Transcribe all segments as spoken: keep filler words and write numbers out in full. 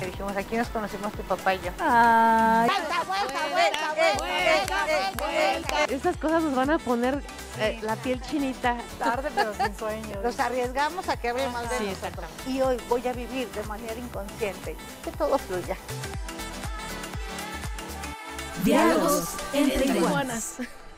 que dijimos, aquí nos conocimos tu papá y yo. Ay. Vuelta, vuelta, vuelta, vuelta, vuelta, vuelta. Estas cosas nos van a poner eh, la piel chinita. Tarde, pero sin sueño. Nos arriesgamos a que hable mal de Sí, nosotros. Y hoy voy a vivir de manera inconsciente, que todo fluya. Diálogos entre iguanas.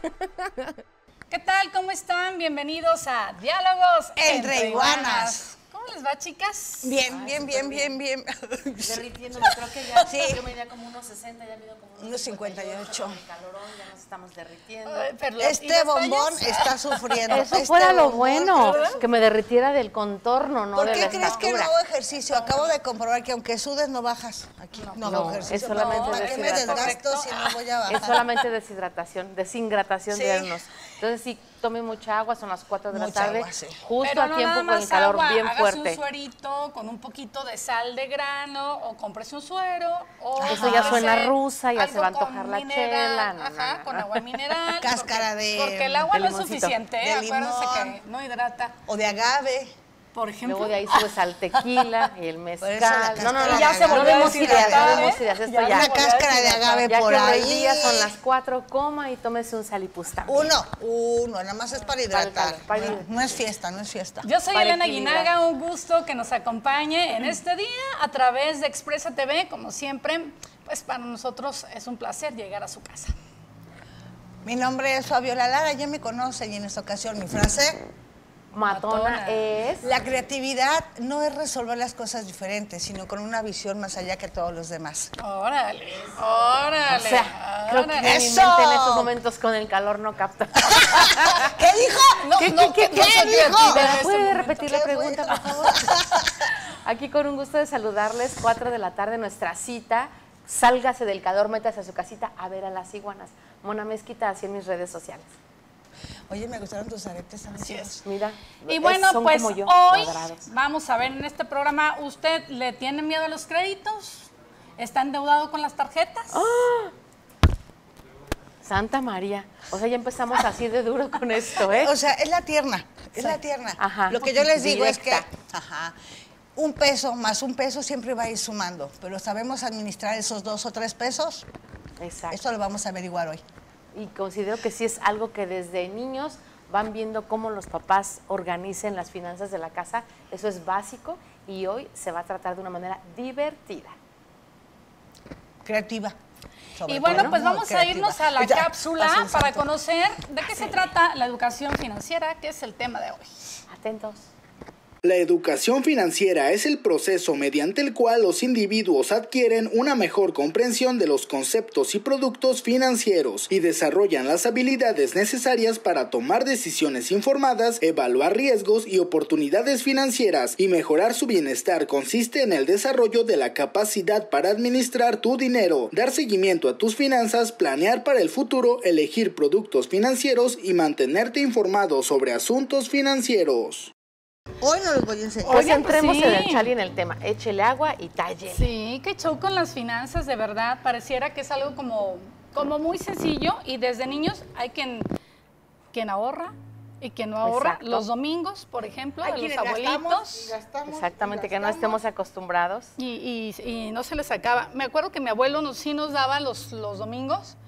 ¿Qué tal? ¿Cómo están? Bienvenidos a Diálogos Entre Iguanas. ¿Cómo les va, chicas? Bien, bien, bien, bien, bien. Derritiéndome, creo que ya Sí. yo medía como unos sesenta, ya mido como unos Unos cincuenta y ocho. Con el calorón ya nos estamos derritiendo. Ay, pero- ¿y Este las bombón tallas? está sufriendo. Eso Este fuera lo bombón, bueno, ¿verdad? que me derritiera del contorno, no ¿Por de qué la crees que no estatura. hago ejercicio? Acabo de comprobar que aunque sudes no bajas. Aquí no, hago no, ejercicio. es solamente ¿Para qué me deshidratación. desgasto si no voy a bajar? Es solamente deshidratación, desingratación Sí. de hernos. Entonces sí, tome mucha agua, son las cuatro de la Mucha tarde, agua, sí. justo Pero a no tiempo nada con más el calor agua, bien hágase fuerte. un suerito con un poquito de sal de grano o cómprese un suero o Eso ya cómprese suena rusa, ya se algo va a antojar con la mineral, chela, no, ajá, no, no. con agua mineral. Cáscara porque, de- Porque el agua de no es limoncito. suficiente, De acuérdense limón. que no hidrata. O de agave. Por ejemplo. Luego de ahí subes al tequila y el Por mezcal. eso la No, no, no, cáscara ya de se agave. volvió No demos debe ideas, no deshidratar, demos ¿eh? ideas, esto Ya ya. Una volvió a cáscara de deshidratar. agave Ya por que ahí. el día son las cuatro, coma y tómese un salipus también. Uno, uno, nada más es para hidratar. calor, para no, hidratar. no es fiesta, no es fiesta. Yo soy Para Elena equilibrar. Guinaga, un gusto que nos acompañe en este día a través de Expresa T V, como siempre, pues para nosotros es un placer llegar a su casa. Mi nombre es Fabiola Lara, ya me conocen y en esta ocasión mi frase, Matona Matona. es... la creatividad no es resolver las cosas diferentes, sino con una visión más allá que todos los demás. Órale, órale. O sea, creo que órale. mi ¡Eso! mente en estos momentos con el calor no capta. ¿Qué dijo? No, ¿Qué, no, qué, qué, no qué soy dijo? creativa en ¿Me este puede momento. repetir la ¿Qué pregunta, fue? por favor? Aquí con un gusto de saludarles, cuatro de la tarde, nuestra cita. Sálgase del calor, métase a su casita a ver a las iguanas. Mona Mezquita, así en mis redes sociales. Oye, me gustaron tus aretes, amigos. Mira, Y es- bueno, son pues como yo, hoy cuadrados. vamos a ver en este programa, ¿usted le tiene miedo a los créditos? ¿Está endeudado con las tarjetas? Santa María. O sea, ya empezamos así de duro con esto, ¿eh? O sea, es la tierna, es la tierna. Ajá. Lo que yo les digo es que, Directa. ajá, un peso más un peso siempre va a ir sumando, pero ¿sabemos administrar esos dos o tres pesos? Exacto. Eso lo vamos a averiguar hoy. Y considero que sí es algo que desde niños van viendo cómo los papás organicen las finanzas de la casa. Eso es básico y hoy se va a tratar de una manera divertida. Creativa. sobre Y bueno, todo, pues muy vamos a creativa. irnos a la Ya, cápsula pasen, para santo. conocer de qué se trata la educación financiera, que es el tema de hoy. Atentos. La educación financiera es el proceso mediante el cual los individuos adquieren una mejor comprensión de los conceptos y productos financieros y desarrollan las habilidades necesarias para tomar decisiones informadas, evaluar riesgos y oportunidades financieras y mejorar su bienestar. Consiste en el desarrollo de la capacidad para administrar tu dinero, dar seguimiento a tus finanzas, planear para el futuro, elegir productos financieros y mantenerte informado sobre asuntos financieros. Hoy no los voy a enseñar. Pues Oigan, pues entremos sí. en el chal y en el tema. Échele agua y talle. Sí, qué show con las finanzas, de verdad. Pareciera que es algo como, como muy sencillo y desde niños hay quien, quien ahorra y quien no ahorra. Exacto. Los domingos, por ejemplo, Hay de los quienes abuelitos. gastamos y gastamos Exactamente, y que no gastamos. estemos acostumbrados. Y, y- y no se les acaba. Me acuerdo que mi abuelo nos, sí nos daba los, los domingos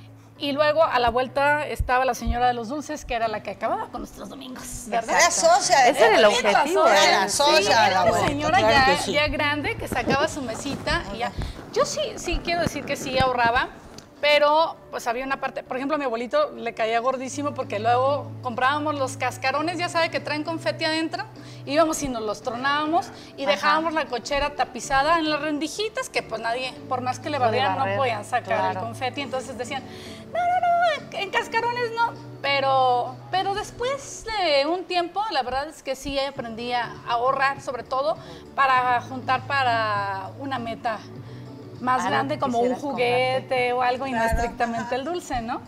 y luego a la vuelta estaba la señora de los dulces, que era la que acababa con nuestros domingos, ¿verdad? Era socia de Ese era el la objetivo. Era ¿eh? la Sí, socia de era la una abuelita, señora claro ya, que sí. ya grande que sacaba su mesita y ya. Yo sí, sí quiero decir que sí ahorraba, pero pues había una parte, por ejemplo, a mi abuelito le caía gordísimo porque luego comprábamos los cascarones, ya sabe que traen confeti adentro, íbamos y nos los tronábamos y Ajá. dejábamos la cochera tapizada en las rendijitas que pues nadie, por más que le No de barrieran, no barrer, podían sacar claro. el confeti, entonces decían, no, no, no, en cascarones no, pero, pero después de un tiempo, la verdad es que sí aprendí a ahorrar, sobre todo para juntar para una meta más Algo grande que como un quisieras juguete o algo y no Claro, estrictamente ajá. el dulce, ¿no?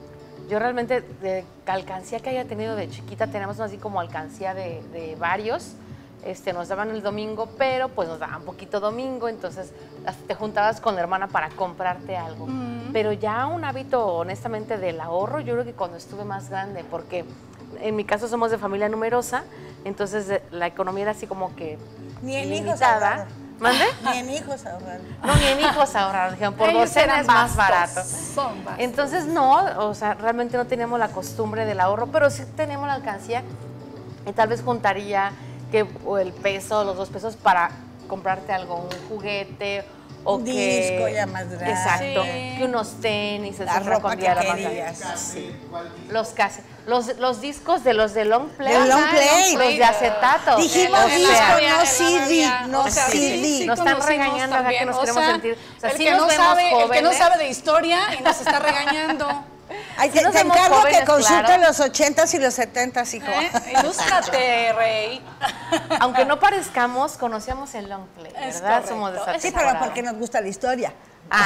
Yo realmente, de alcancía que haya tenido de chiquita, tenemos así como alcancía de, de varios. Este, nos daban el domingo, pero pues nos daban poquito domingo, entonces hasta te juntabas con la hermana para comprarte algo. Pero ya un hábito, honestamente, del ahorro, yo creo que cuando estuve más grande, porque en mi caso somos de familia numerosa, entonces eh, la economía era así como que Ni en hijos limitada. ahorraron. ¿Mande? Ni en hijos ahorrar. No, ni en hijos ahorrar, dijeron, por Ellos docena eran es más bastos, barato. son bastos. Entonces, no, o sea, realmente no teníamos la costumbre del ahorro, pero sí tenemos la alcancía y tal vez juntaría que o el peso, los dos pesos para comprarte algo, un juguete o Un que... disco ya más grande. Exacto, Sí. que unos tenis, La etcétera, ropa con que día de la querías. marca. Sí. Los casi, los, los discos de los de long play, De long ajá, play. los de acetato. Dijimos o disco, sea, no C D, no o sea, C D. sí, sí Nos están conocimos regañando acá que también. nos O queremos sea, sentir. O sea, el, sí que nos no vemos sabe, el que no jóvenes. sabe de historia y nos está regañando. Ay, Sí te, nos te vemos encargo jóvenes, que consulte claro. los ochentas y los setentas, hijo. ¿Eh? Ilústrate, Rey. Aunque no parezcamos, conocíamos el long play, Es ¿verdad? correcto. Somos de esa Sí, Sí, pero temporada. porque nos gusta la historia.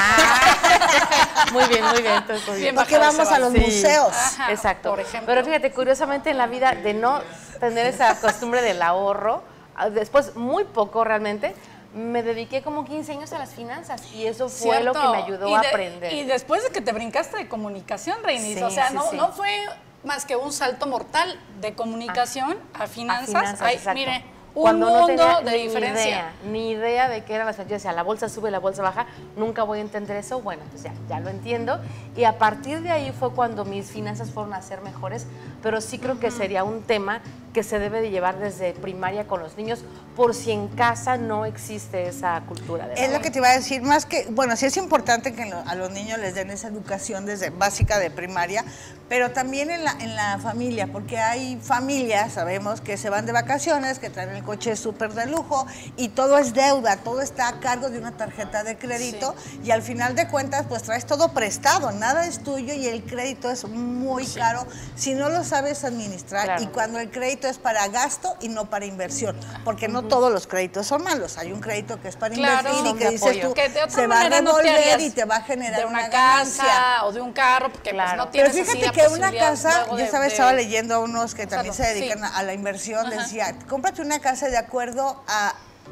Ah, muy bien, muy bien, entonces, muy bien. Bien Porque bajado vamos ese a los Sí. museos. Ajá, Exacto. por ejemplo. Pero fíjate, curiosamente en la vida de no tener esa costumbre del ahorro, después muy poco realmente, me dediqué como quince años a las finanzas y eso fue lo que Cierto. me ayudó Y a de- aprender. Y después de que te brincaste de comunicación, Reinis, Sí, o sea, sí, no, sí. no fue más que un salto mortal de comunicación a finanzas. A finanzas, Ay, exacto. mire, un Cuando no mundo tenía de ni diferencia. idea, ni idea de qué eran las finanzas. Yo decía, la bolsa sube, la bolsa baja, nunca voy a entender eso. Bueno, pues ya, ya lo entiendo. Y a partir de ahí fue cuando mis finanzas fueron a ser mejores, pero sí creo que sería un tema que se debe de llevar desde primaria con los niños, por si en casa no existe esa cultura. De Es lo que te iba a decir, más que, bueno, sí es importante que lo- a los niños les den esa educación desde básica de primaria, pero también en la, en la familia, porque hay familias, sabemos, que se van de vacaciones, que traen el coche súper de lujo y todo es deuda, todo está a cargo de una tarjeta de crédito y al final de cuentas pues traes todo prestado, nada es tuyo y el crédito es muy caro si no lo sabes administrar Claro. y cuando el crédito es para gasto y no para inversión, porque no todos los créditos son malos, hay un crédito que es para Claro, invertir y son que de dices apoyo. tú, Que de otra se va a manera no te revolver harías y te va a generar de una, una casa ganancia. o de un carro, porque Claro. pues no Pero tienes así fíjate la que una posibilidad casa, luego yo de- sabes, de- estaba leyendo a unos que también se Usarlo, dedican sí. a, a la inversión, decía, cómprate una casa de acuerdo a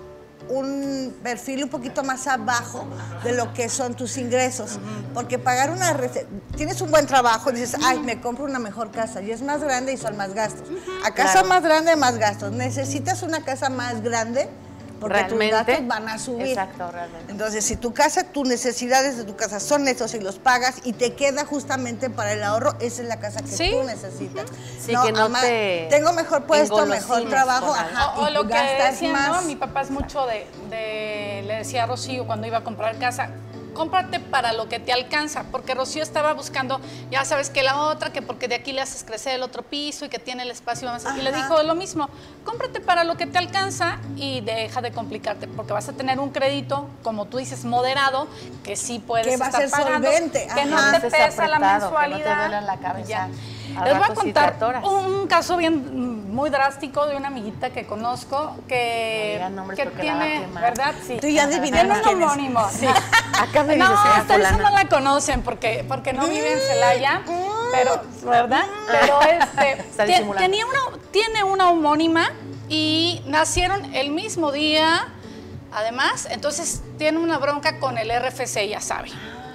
un perfil un poquito más abajo de lo que son tus ingresos, porque pagar una rece- tienes un buen trabajo y dices, ay, me compro una mejor casa y es más grande y son más gastos. A casa Claro. más grande, más gastos. Necesitas una casa más grande porque tus Realmente. gastos van a subir. Exacto, realmente. Entonces, si tu casa, tus necesidades de tu casa son esos y los pagas y te queda justamente para el ahorro, esa es la casa que Sí. tú necesitas. Sí, que no ama, te tengo mejor puesto, engolosines mejor trabajo, con algo. ajá, O, o y lo que gastas decía, más. ¿no? Mi papá es mucho de, de- le decía a Rocío cuando iba a comprar casa, cómprate para lo que te alcanza, porque Rocío estaba buscando, ya sabes que la otra, que porque de aquí le haces crecer el otro piso y que tiene el espacio más. Y le Ajá. dijo lo mismo, cómprate para lo que te alcanza y deja de complicarte, porque vas a tener un crédito, como tú dices, moderado, que sí puedes Que va a estar ser pagando, solvente, que no ajá. te estés pesa la apretado, que no te mensualidad. duela la cabeza. Ya. Al Les voy a rato sí te contar atoras. un caso bien mm, muy drástico de una amiguita que conozco que, No digan nombres que porque la va a tiene, quemar. ¿verdad? Sí. Tú ya Ajá. adivinamos Tiene un quién es. homónimo, sí. Acá me dices, No, señora ustedes fulana. no la conocen porque, porque no vive en Celaya, pero, ¿verdad? Pero este, Está ti- disimulando. tenía una, tiene una homónima y nacieron el mismo día, además, entonces tiene una bronca con el R F C, ya saben.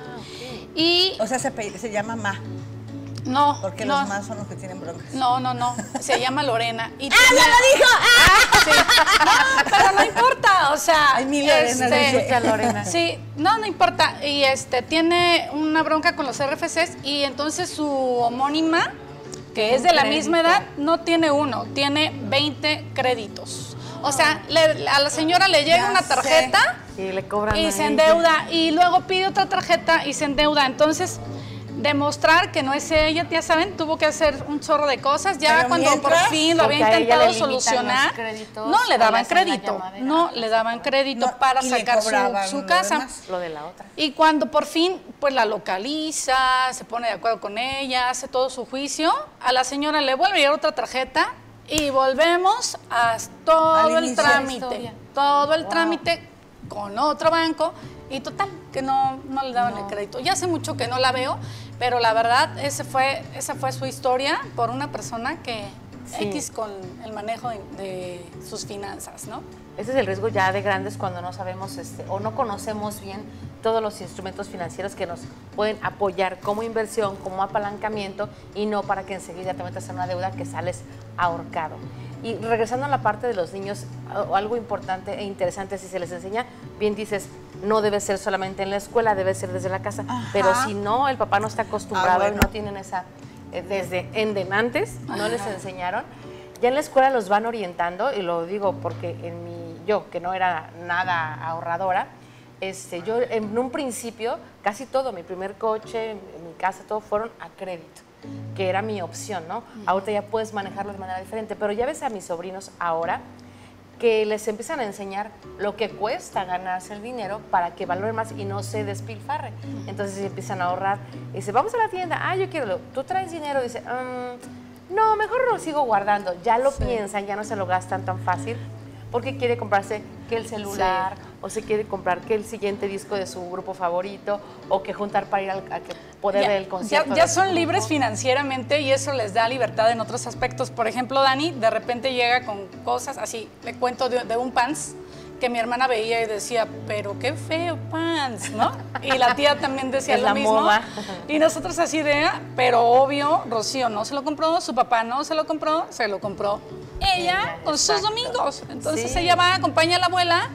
Y O sea, se, pe- se llama Ma, no, porque no, los más son los que tienen broncas. no, no, no, se llama Lorena. Y ¡Ah, ya lo dijo! ¡Ah! Sí. No, pero no importa, o sea, Ay, mi Lorena, dice. Escucha, Lorena. sí, no, no importa. Y este tiene una bronca con los R F Cs y entonces su homónima, que es de la crédito. misma edad, no tiene uno, tiene veinte créditos. O sea, le- a la señora le llega Ya una sé. tarjeta Y le cobran y a se ella. endeuda y luego pide otra tarjeta y se endeuda. Entonces, demostrar que no es ella, ya saben, tuvo que hacer un chorro de cosas. Ya Pero cuando mientras, por fin lo había porque a ella intentado le limitan solucionar, los créditos, no le o daban le hacen la crédito, llamadera. no le daban crédito No, para y le sacar su, cobraban su lo casa. demás. Lo de la otra. Y cuando por fin pues la localiza, se pone de acuerdo con ella, hace todo su juicio, a la señora le vuelve a llegar otra tarjeta y volvemos a todo Al el inicio. trámite, Historia. todo el trámite con otro banco y total, que no, no le daban el crédito. Ya hace mucho que no la veo, pero la verdad, ese fue, esa fue su historia por una persona que Sí. X con el manejo de, de sus finanzas, ¿no? Ese es el riesgo ya de grandes cuando no sabemos este, o no conocemos bien todos los instrumentos financieros que nos pueden apoyar como inversión, como apalancamiento y no para que enseguida te metas en una deuda que sales ahorcado. Y regresando a la parte de los niños, algo importante e interesante, si se les enseña, bien dices, no debe ser solamente en la escuela, debe ser desde la casa. Ajá. Pero si no, el papá no está acostumbrado, ah, bueno. y no tienen esa, eh, desde endenantes, Ajá. no les enseñaron. Ya en la escuela los van orientando, y lo digo porque en mi, yo, que no era nada ahorradora, este, yo en un principio, casi todo, mi primer coche, mi casa, todo fueron a crédito, que era mi opción, ¿no? Uh-huh. Ahorita ya puedes manejarlo de manera diferente, pero ya ves a mis sobrinos ahora que les empiezan a enseñar lo que cuesta ganarse el dinero para que valoren más y no se despilfarre. Uh-huh. Entonces empiezan a ahorrar. Y dice, vamos a la tienda, ah, yo quiero, tú traes dinero, dice, um, no, mejor lo sigo guardando. Ya lo sí. piensan, ya no se lo gastan tan fácil, porque quiere comprarse que el celular, sí. o se quiere comprar que el siguiente disco de su grupo favorito, o que juntar para ir al, a que poder ver el concierto. Ya, ya son libres financieramente y eso les da libertad en otros aspectos. Por ejemplo, Dani de repente llega con cosas así, le cuento de, de un pants que mi hermana veía y decía, pero qué feo pants, ¿no? Y la tía también decía es lo la mismo. Moda. Y nosotros así de, pero obvio, Rocío no se lo compró, su papá no se lo compró, se lo compró ella con sus domingos. Entonces sí. ella va, acompaña a la abuela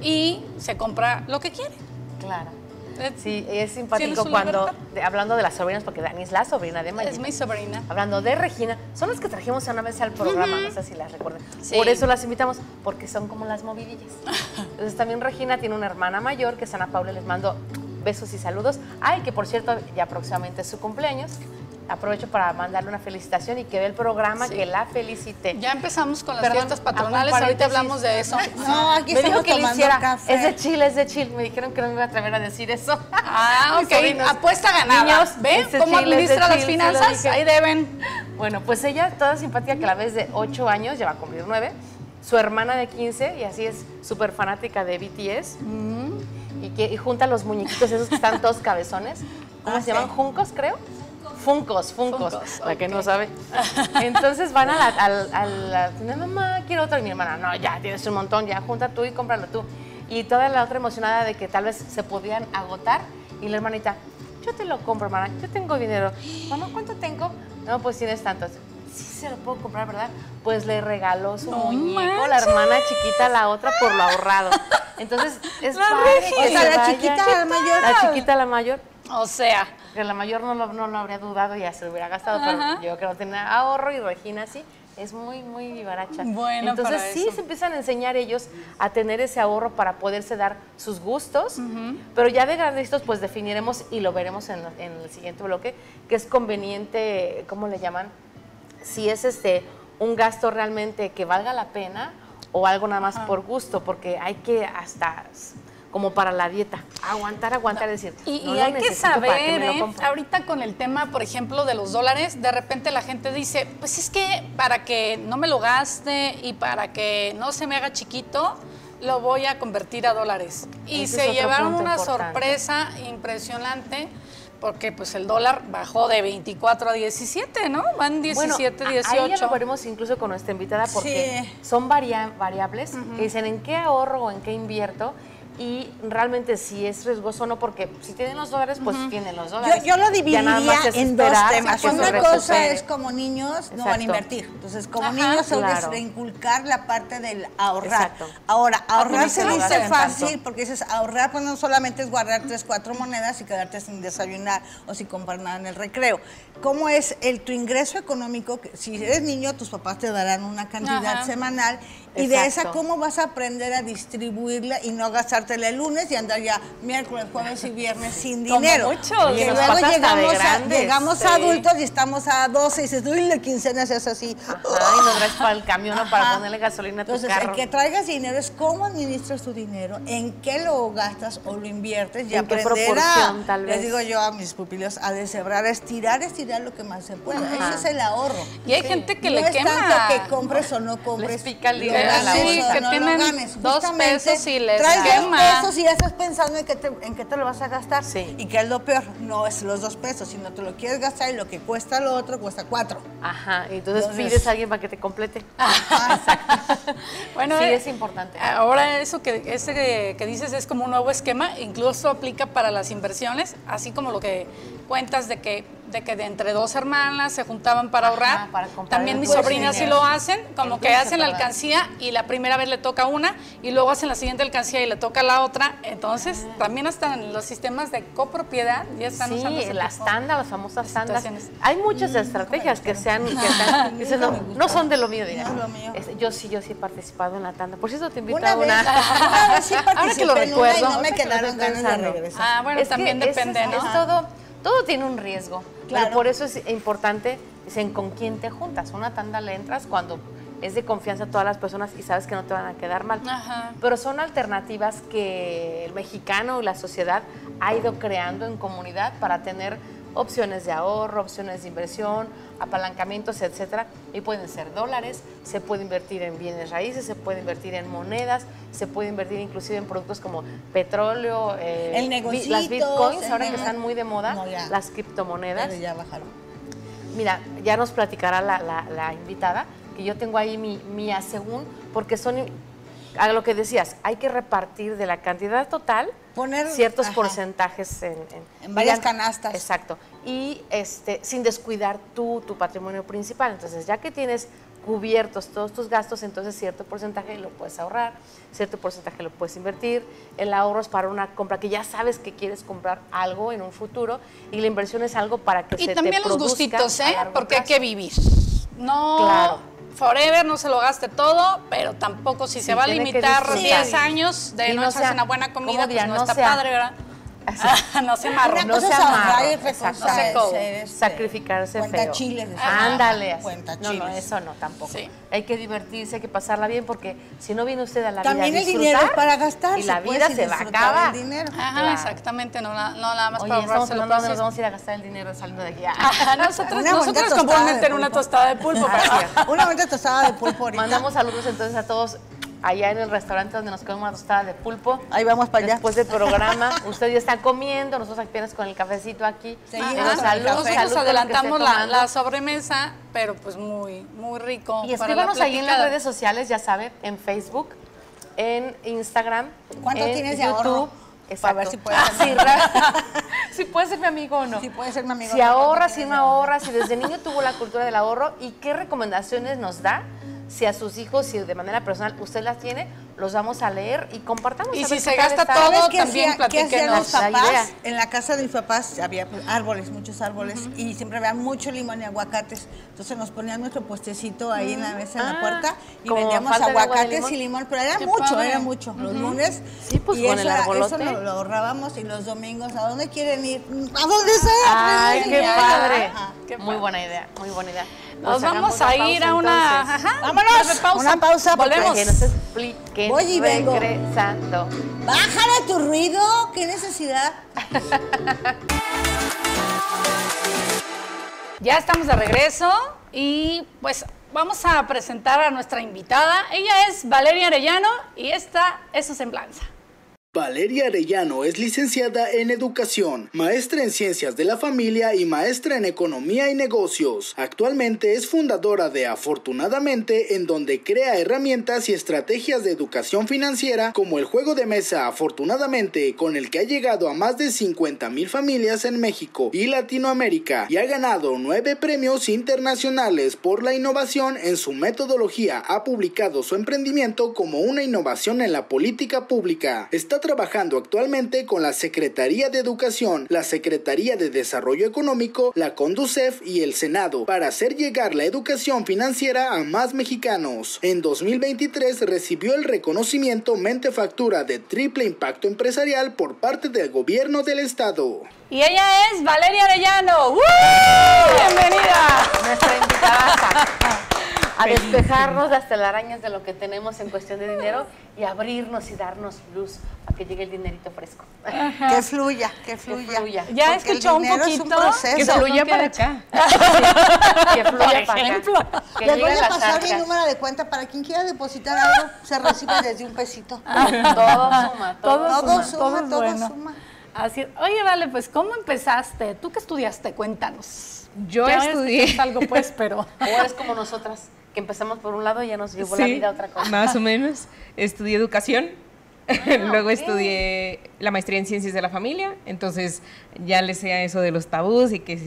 y se compra lo que quiere. Claro. Sí, es simpático cuando, de, hablando de las sobrinas, porque Dani es la sobrina de Mayita. Es mi sobrina. Hablando de Regina, son las que trajimos una vez al programa, uh-huh. no sé si las recuerdan. Sí. Por eso las invitamos, porque son como las movidillas. Entonces también Regina tiene una hermana mayor, que es Ana Paula, les mando besos y saludos. Ay, que por cierto, ya próximamente es su cumpleaños. Aprovecho para mandarle una felicitación y que vea el programa, sí. que la felicite. Ya empezamos con las Perdón, fiestas patronales, ahorita hablamos de eso. No, aquí me dijo que le hiciera, café. es de Chile, es de Chile. Me dijeron que no me iba a atrever a decir eso. Ah, ok, apuesta ganada. Niños, ¿ven cómo administra las finanzas? Ahí deben. Bueno, pues ella, toda simpática, que la ves de ocho años, ya va a cumplir nueve. Su hermana de quince, y así es súper fanática de B T S. Mm. Y, que, y junta los muñequitos esos que están todos cabezones. ¿Cómo ah, se sí. llaman? ¿Juncos, creo? Funcos, Funcos, Funcos, la okay. que no sabe. Entonces van a la, a, a la tienda, mamá, quiero otro. Y mi hermana, no, ya tienes un montón, ya junta tú y cómpralo tú. Y toda la otra emocionada de que tal vez se podían agotar. Y la hermanita, yo te lo compro, hermana, yo tengo dinero. Mamá, ¿cuánto tengo? No, pues tienes tantos. Sí se lo puedo comprar, ¿verdad? Pues le regaló su no muñeco, manches. La hermana chiquita, la otra por lo ahorrado. Entonces, es la padre. O sea, la chiquita, la mayor. La chiquita, la mayor. O sea, que la mayor no lo, no lo habría dudado y ya se lo hubiera gastado, Ajá. pero yo creo que no tenía ahorro y Regina sí, es muy, muy vivaracha. Bueno, entonces para sí, eso. se empiezan a enseñar ellos a tener ese ahorro para poderse dar sus gustos, uh-huh. pero ya de grandecitos pues definiremos y lo veremos en, en el siguiente bloque, que es conveniente, ¿cómo le llaman? Si es este un gasto realmente que valga la pena o algo nada más Ajá. por gusto, porque hay que hasta... como para la dieta, aguantar, aguantar, no. decir. Y, no y hay que saber, que ¿eh? ahorita con el tema, por ejemplo, de los dólares, de repente la gente dice, pues es que para que no me lo gaste y para que no se me haga chiquito, lo voy a convertir a dólares. Y Ese se llevaron una importante. sorpresa impresionante, porque pues el dólar bajó de veinticuatro a diecisiete, ¿no? Van diecisiete, bueno, dieciocho. Ahí ya lo veremos incluso con nuestra invitada, porque sí. son varia variables uh-huh. que dicen en qué ahorro o en qué invierto. Y realmente si es riesgoso o no, porque si tienen los dólares, pues uh-huh. tienen los dólares. Yo, yo lo dividiría en dos temas. Una cosa es como niños no Exacto. van a invertir. Entonces, como Ajá, niños se claro. debe inculcar la parte del ahorrar. Exacto. Ahora, ahorrar se dice tanto. fácil, porque dices ahorrar, pues no solamente es guardar tres, cuatro monedas y quedarte sin desayunar o sin comprar nada en el recreo. ¿Cómo es el tu ingreso económico? Si eres niño, tus papás te darán una cantidad Ajá. semanal. Y Exacto. de esa, ¿cómo vas a aprender a distribuirla y no gastártela el lunes y andar ya miércoles, jueves y viernes sin dinero? Como muchos. Y luego llegamos, grandes, a, llegamos sí. a adultos y estamos a doce y dices, uy, la quincena se hace así. Ajá, y no traes para el camión o para ponerle gasolina a tu Entonces, carro. el que traigas dinero es cómo administras tu dinero, en qué lo gastas o lo inviertes y ¿En aprender qué proporción, a, tal vez? les digo yo a mis pupilos, a deshebrar, a estirar, estirar lo que más se pueda. Ese es el ahorro. Y hay sí. gente que no le es quema. tanto que compres o no compres. Les pica el dinero a la sí, bolsa. que no tienen lo ganes. dos Justamente, pesos y les traes quema. dos pesos y ya estás pensando en qué te, en qué te lo vas a gastar. Sí. Y que es lo peor, no es los dos pesos, sino te lo quieres gastar y lo que cuesta lo otro cuesta cuatro. Ajá, y entonces, entonces pides a alguien para que te complete. Ajá. Exacto. Bueno, sí, eh, es importante. Ahora eso que, ese que, que dices es como un nuevo esquema, incluso aplica para las inversiones, así como lo que cuentas de que de que de entre dos hermanas se juntaban para Ajá, ahorrar. para comprar También el mis dulce. sobrinas sí lo hacen, como El que dulce, hacen la ¿verdad? alcancía y la primera vez le toca una y luego hacen la siguiente alcancía y le toca la otra. Entonces, también hasta en los sistemas de copropiedad ya están usando Sí, ese las tipo tandas, las famosas de tandas. situaciones. Hay muchas estrategias que sean, que sean dices, no, no son de lo mío, dirán. No es lo mío. Es- yo sí, yo sí he participado en la tanda. Por cierto, te invito Una a vez, una. una vez sí Ahora que lo participé en una y recuerdo, no me ahorita que lo quedaron estoy ganas de pensando. regresar. Ah, bueno, Es que también ese depende, es, ¿no? es todo, todo tiene un riesgo. Claro. Pero por eso es importante, dicen, con quién te juntas. Una tanda le entras cuando es de confianza a todas las personas y sabes que no te van a quedar mal. Ajá. Pero son alternativas que el mexicano y la sociedad ha ido creando en comunidad para tener opciones de ahorro, opciones de inversión, apalancamientos, etcétera. Y pueden ser dólares, se puede invertir en bienes raíces, se puede invertir en monedas, se puede invertir inclusive en productos como petróleo, eh, El bi- negocitos, las bitcoins, el ahora que nego- están muy de moda, No, ya. las criptomonedas. Pero ya bajaron. Mira, ya nos platicará la, la- la invitada, que yo tengo ahí mi, mi asegún, porque son, a lo que decías, hay que repartir de la cantidad total Poner, ciertos ajá. porcentajes en, En varias mediante- canastas. Exacto. Y este, sin descuidar tú, tu patrimonio principal. Entonces, ya que tienes cubiertos todos tus gastos, entonces cierto porcentaje lo puedes ahorrar, cierto porcentaje lo puedes invertir. El ahorro es para una compra que ya sabes que quieres comprar algo en un futuro y la inversión es algo para que Y se también te los produzca gustitos, a ¿eh? largo Porque hay plazo. que vivir. No, Claro. forever, no se lo gaste todo, pero tampoco si Sí, se va a tiene que limitar disfrutar. diez años de Y no no echarse sea- una buena ¿cómo comida, pues dirán? no, No está sea- padre, ¿verdad? Así. no se amarra. Una No cosa se es ahorrar amarra, y otra cosa exacto. No se es codo. ser, este, Sacrificarse cuenta feo. chiles, decía. Ándale. así. Cuenta No, no, chiles. eso no, tampoco. Sí. Hay que divertirse, hay que pasarla bien, porque si no viene usted a la También vida a el dinero es disfrutar, para gastarse, y la pues, vida y se va a disfrutar acabar. el dinero. Ajá, Claro. exactamente, no, la- no nada más Oye, para estamos ahorrárselo. hablando de dónde pero nos sí. vamos a ir a gastar el dinero saliendo de aquí. Ajá, nosotros, Una bonita nosotros tostada comúnmente de en una pulpo. tostada de pulpo. pero- Así es. Una bonita tostada de pulpo ahorita. Mandamos saludos entonces a todos allá en el restaurante donde nos comemos una tostada de pulpo. Ahí vamos para allá. Después del programa, usted ya está comiendo, nosotros apenas con el cafecito aquí. Seguimos Pero con el salud, café. salud Nosotros con lo que adelantamos esté la, tomando. la sobremesa, pero pues muy, muy rico. Y para la escríbanos ahí en las platicada. redes sociales, ya sabe, en Facebook, en Instagram, ¿Cuánto en tienes de YouTube. ahorro? Exacto. Para ver si puede ser Sí, mi ra- si puede ser mi amigo o no. Si puede ser mi amigo. Si ¿no? ahorras, ¿Cuánto si no tienes de ahorro? ahorras, si desde niño tuvo la cultura del ahorro y qué recomendaciones nos da, si a sus hijos, si de manera personal usted las tiene, los vamos a leer y compartamos. Y a si ver se qué tal gasta está. todo, ¿Sabes qué también hacía- qué hacían platíquenos. los La idea. papás? En la casa de mis papás había pues, árboles, muchos árboles, y siempre había mucho limón y aguacates. Entonces nos ponían nuestro puestecito ahí en la mesa, en la Ah, puerta, y como vendíamos falta de agua de aguacates limón. y limón, pero era Qué mucho, padre. era mucho. Los lunes. Sí, pues, y con eso, el era- arbolote. eso lo, lo ahorrábamos, y los domingos, ¿a dónde quieren ir? A donde sea. Ay, pues, qué ya. padre. Ajá. Qué Muy buena idea, muy buena idea. Nos Pues vamos hagamos a la ir pausa, a una... entonces. Ajá, Vámonos, breve pausa. una pausa, porque- Volvemos. Que nos expliquen. Voy y vengo. Regresando. Bájale tu ruido, qué necesidad. Ya estamos de regreso y pues vamos a presentar a nuestra invitada. Ella es Valeria Arellano y esta es su semblanza. Valeria Arellano es licenciada en Educación, maestra en Ciencias de la Familia y maestra en Economía y Negocios. Actualmente es fundadora de Afortunadamente, en donde crea herramientas y estrategias de educación financiera como el juego de mesa Afortunadamente, con el que ha llegado a más de cincuenta mil familias en México y Latinoamérica y ha ganado nueve premios internacionales por la innovación en su metodología. Ha publicado su emprendimiento como una innovación en la política pública. Está trabajando actualmente con la Secretaría de Educación, la Secretaría de Desarrollo Económico, la CONDUCEF y el Senado para hacer llegar la educación financiera a más mexicanos. En dos mil veintitrés recibió el reconocimiento Mentefactura de Triple Impacto Empresarial por parte del Gobierno del Estado. Y ella es Valeria Arellano. ¡Woo! ¡Bienvenida! Nuestra invitada a despejarnos las telarañas de lo que tenemos en cuestión de dinero y abrirnos y darnos luz para que llegue el dinerito fresco. Que fluya, que fluya. fluya. Ya Porque el escuchó un dinero poquito. es un proceso. Que fluya para acá. Que fluya para ejemplo. acá. Que Les llegue voy a las pasar mi arcas. número de cuenta para quien quiera depositar algo, se recibe desde un pesito. Todo suma, todo, Todo Todo suma. suma, todo es todo bueno. suma. Así es. Oye, Vale, pues, ¿cómo empezaste? ¿Tú qué estudiaste? Cuéntanos. Yo Ya ves estudié- que es algo, pues, pero... O es como nosotras, que empezamos por un lado y ya nos llevó la Sí, vida a otra cosa. más o menos. Estudié educación, luego estudié la maestría en Ciencias de la Familia, entonces ya le sé a eso de los tabús y que si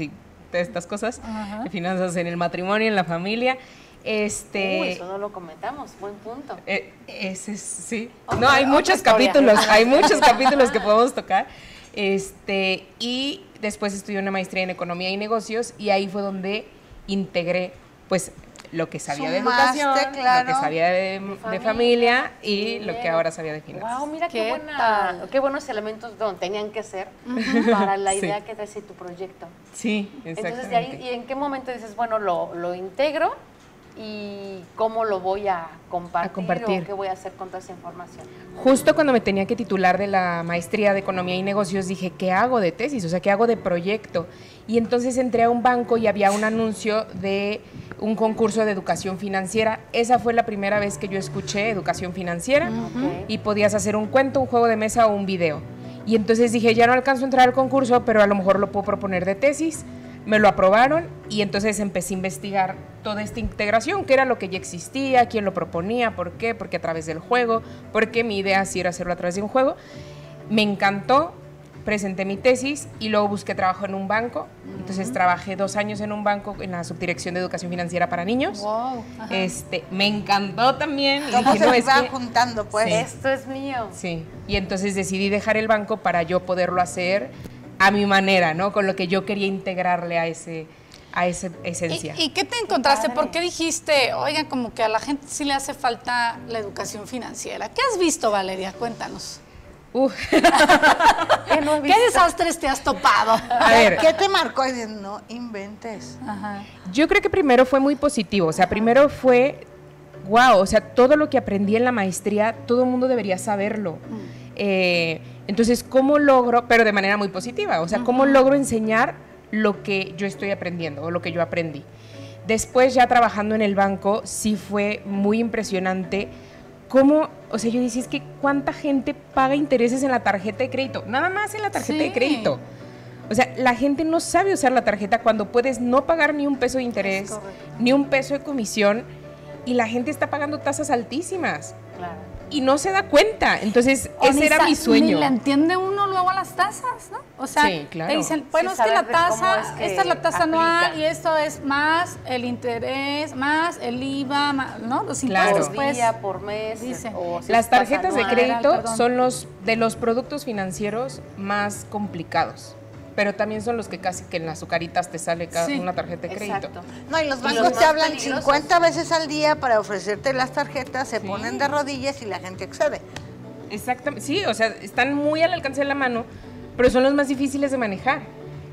de estas cosas, Ajá. de finanzas en el matrimonio, en la familia. Este, Uy, eso no lo comentamos, buen punto. eh, ese es, sí. Otra- No, hay otra muchos historia. capítulos, hay muchos capítulos que podemos tocar. Este, y después estudié una maestría en economía y negocios y ahí fue donde integré, pues, lo que sabía de Sumaste, educación, claro. lo que sabía de, de familia, familia y lo que dinero. ahora sabía de finanzas. Wow, mira qué, ¿Qué buena, tal? qué buenos elementos don, tenían que ser para la Sí. idea que traes de tu proyecto. Sí, exactamente. Entonces, de ahí, ¿y en qué momento dices, bueno, lo, lo integro y cómo lo voy a compartir, A compartir. o qué voy a hacer con toda esa información? Justo cuando me tenía que titular de la maestría de Economía y Negocios, dije, ¿qué hago de tesis? O sea, ¿qué hago de proyecto? Y entonces entré a un banco y había un anuncio de un concurso de educación financiera. Esa fue la primera vez que yo escuché educación financiera Ok. y podías hacer un cuento, un juego de mesa o un video. Y entonces dije, ya no alcanzo a entrar al concurso, pero a lo mejor lo puedo proponer de tesis. Me lo aprobaron y entonces empecé a investigar toda esta integración, qué era lo que ya existía, quién lo proponía, por qué, porque a través del juego, porque mi idea sí era hacerlo a través de un juego. Me encantó, presenté mi tesis y luego busqué trabajo en un banco. Entonces trabajé dos años en un banco en la subdirección de educación financiera para niños. Wow. Ajá. Este, me encantó también. y ¿Cómo dije, se no, es va que- juntando, pues? Sí. Esto es mío. Sí, y entonces decidí dejar el banco para yo poderlo hacer a mi manera, ¿no? Con lo que yo quería integrarle a ese a esa esencia. ¿Y, y qué te encontraste? padre. ¿Por qué dijiste, oigan, como que a la gente sí le hace falta la educación financiera? ¿Qué has visto, Valeria? Cuéntanos. Uf, ¿Qué no he ¿Qué visto? desastres te has topado? a ver, ¿Qué te marcó? Y dices, no inventes. Ajá. yo creo que primero fue muy positivo, o sea, primero fue, wow, o sea, todo lo que aprendí en la maestría, todo el mundo debería saberlo. Eh, entonces, ¿cómo logro, pero de manera muy positiva, o sea, cómo logro enseñar lo que yo estoy aprendiendo o lo que yo aprendí? Después, ya trabajando en el banco, sí fue muy impresionante cómo, o sea, yo decía, es que cuánta gente paga intereses en la tarjeta de crédito, nada más en la tarjeta Sí. de crédito. O sea, la gente no sabe usar la tarjeta cuando puedes no pagar ni un peso de interés, ni un peso de comisión, y la gente está pagando tasas altísimas Claro. y no se da cuenta. Entonces, O ese ni era sa- mi sueño. Ni le entiende uno luego a las tasas, ¿no? O sea, Sí, claro. te dicen, bueno, Sí, es que la saber de cómo tasa, es que esta es la tasa aplica. anual y esto es más el interés, más el I V A, más, ¿no? Los Claro. impuestos, Por pues. día, por mes. dice. o si Las es tasa tarjetas de anual. crédito perdón. son los de los productos financieros más complicados, pero también son los que casi que en las azucaritas te sale cada Sí, una tarjeta de crédito. Exacto. No, y los Y bancos los te más hablan peligrosos. cincuenta veces al día para ofrecerte las tarjetas, se ponen de rodillas y la gente accede. Exactamente, sí, o sea, están muy al alcance de la mano, pero son los más difíciles de manejar.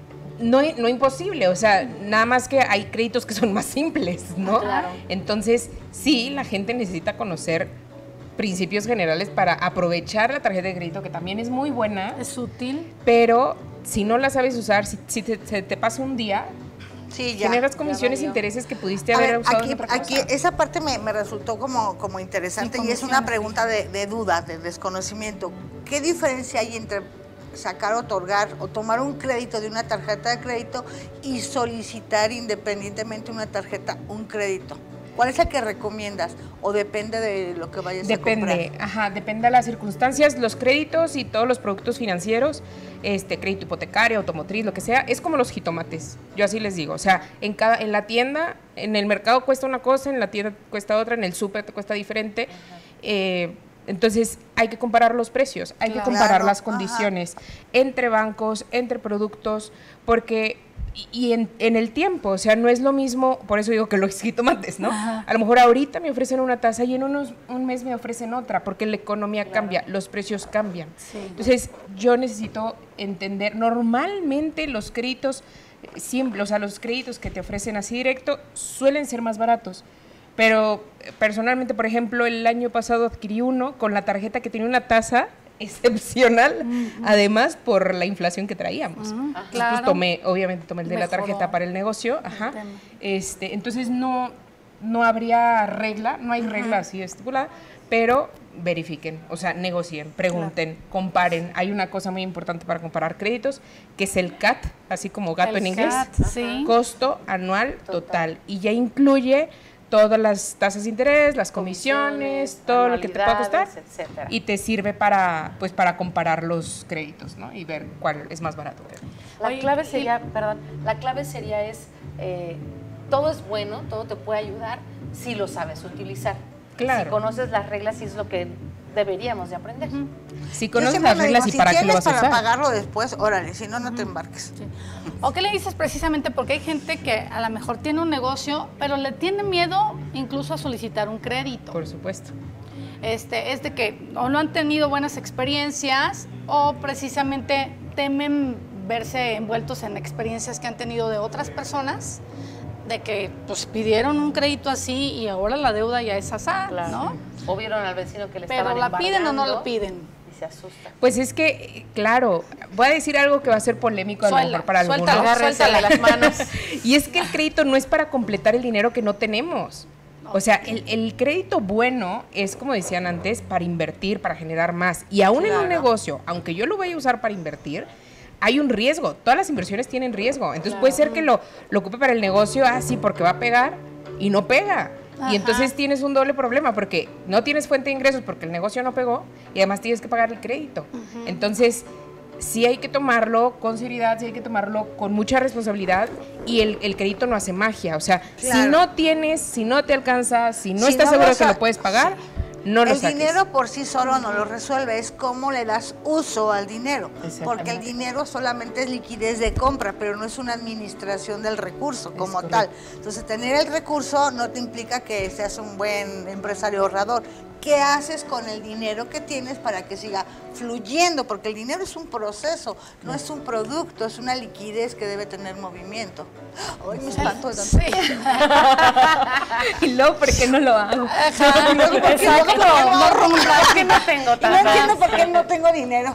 No, no imposible, o sea, nada más que hay créditos que son más simples, ¿no? Claro. Entonces, sí, la gente necesita conocer principios generales para aprovechar la tarjeta de crédito, que también es muy buena, Es útil. pero si no la sabes usar, si, si te, se te pasa un día, Sí, ya. generas comisiones e valió. intereses que pudiste A haber ver, usado aquí, en otra cosa. aquí esa parte me, me resultó como, como interesante Sí, y es una comisiones, pregunta de, de duda, de desconocimiento. ¿Qué diferencia hay entre sacar, otorgar o tomar un crédito de una tarjeta de crédito y solicitar independientemente una tarjeta, un crédito? ¿Cuál es la que recomiendas? ¿O depende de lo que vayas a comprar? Depende, ajá, depende de las circunstancias, los créditos y todos los productos financieros, este crédito hipotecario, automotriz, lo que sea, es como los jitomates. Yo así les digo, o sea, en cada en la tienda, en el mercado cuesta una cosa, en la tienda cuesta otra, en el súper te cuesta diferente. Eh, entonces, hay que comparar los precios, hay que Claro. comparar Claro, las ajá. condiciones entre bancos, entre productos, porque y- y en, en el tiempo, o sea, no es lo mismo, por eso digo que los jitomates, ¿no? Ajá. A lo mejor ahorita me ofrecen una tasa y en unos, un mes me ofrecen otra, porque la economía cambia, los precios cambian. Sí. Entonces, yo necesito entender, normalmente los créditos, eh, siempre, o sea, los créditos que te ofrecen así directo suelen ser más baratos, pero eh, personalmente, por ejemplo, el año pasado adquirí uno con la tarjeta que tenía una tasa excepcional, además por la inflación que traíamos. Entonces, pues, claro. tomé, obviamente tomé el de la Mejoró tarjeta para el negocio, ajá. tema. Este, entonces no, no habría regla, no hay regla así estipulada, pero verifiquen, o sea, negocien, pregunten, comparen. Hay una cosa muy importante para comparar créditos, que es el C A T, así como gato El en inglés, C A T, sí. costo anual total, y ya incluye todas las tasas de interés, las comisiones, Comisiones, todo lo que te pueda costar, anualidades, etcétera. y te sirve para, pues, para comparar los créditos, ¿no? Y ver cuál es más barato. La Oye, clave y- sería, perdón, la clave sería es, eh, todo es bueno, todo te puede ayudar si lo sabes utilizar. Claro. Si conoces las reglas y es lo que deberíamos de aprender. Si Yo conoces siempre las me reglas digo, y para si qué lo tienes vas a para usar. pagarlo después, órale, si no, no te embarques. ¿O qué le dices precisamente? Porque hay gente que a lo mejor tiene un negocio, pero le tiene miedo incluso a solicitar un crédito. Por supuesto. Este, es de que o no han tenido buenas experiencias o precisamente temen verse envueltos en experiencias que han tenido de otras personas, de que pues pidieron un crédito así y ahora la deuda ya es asá, Claro. ¿no? O vieron al vecino que le Pero estaban la piden o no la embargando piden. y se asustan. Pues es que, claro, voy a decir algo que va a ser polémico a lo Suelta, mejor para algunos. suéltalo, Agárrense de suéltala. las manos. Y es que el crédito no es para completar el dinero que no tenemos. O sea, el, el crédito bueno es, como decían antes, para invertir, para generar más. Y aún en un Claro. negocio, aunque yo lo vaya a usar para invertir, hay un riesgo. Todas las inversiones tienen riesgo. Entonces puede ser que lo, lo ocupe para el negocio, así porque va a pegar y no pega. Ajá. Y entonces tienes un doble problema porque no tienes fuente de ingresos porque el negocio no pegó y además tienes que pagar el crédito. Entonces, sí hay que tomarlo con seriedad, sí hay que tomarlo con mucha responsabilidad y el, el crédito no hace magia. O sea, Claro. si no tienes, si no te alcanza, si no Si estás no seguro lo de que sa- lo puedes pagar, no lo El saques. dinero por sí solo no lo resuelve, es cómo le das uso al dinero. Exactamente. Porque el dinero solamente es liquidez de compra, pero no es una administración del recurso como correcto. tal. Entonces, tener el recurso no te implica que seas un buen empresario ahorrador. ¿Qué haces con el dinero que tienes para que siga fluyendo? Porque el dinero es un proceso, no es un producto, es una liquidez que debe tener movimiento. Ay, me espanto de tanto. Y luego, ¿por qué no lo hago? Ajá, y luego, ¿por qué no? Exacto. No, no, ¿Por qué no tengo Y no tantas? entiendo por qué no tengo dinero.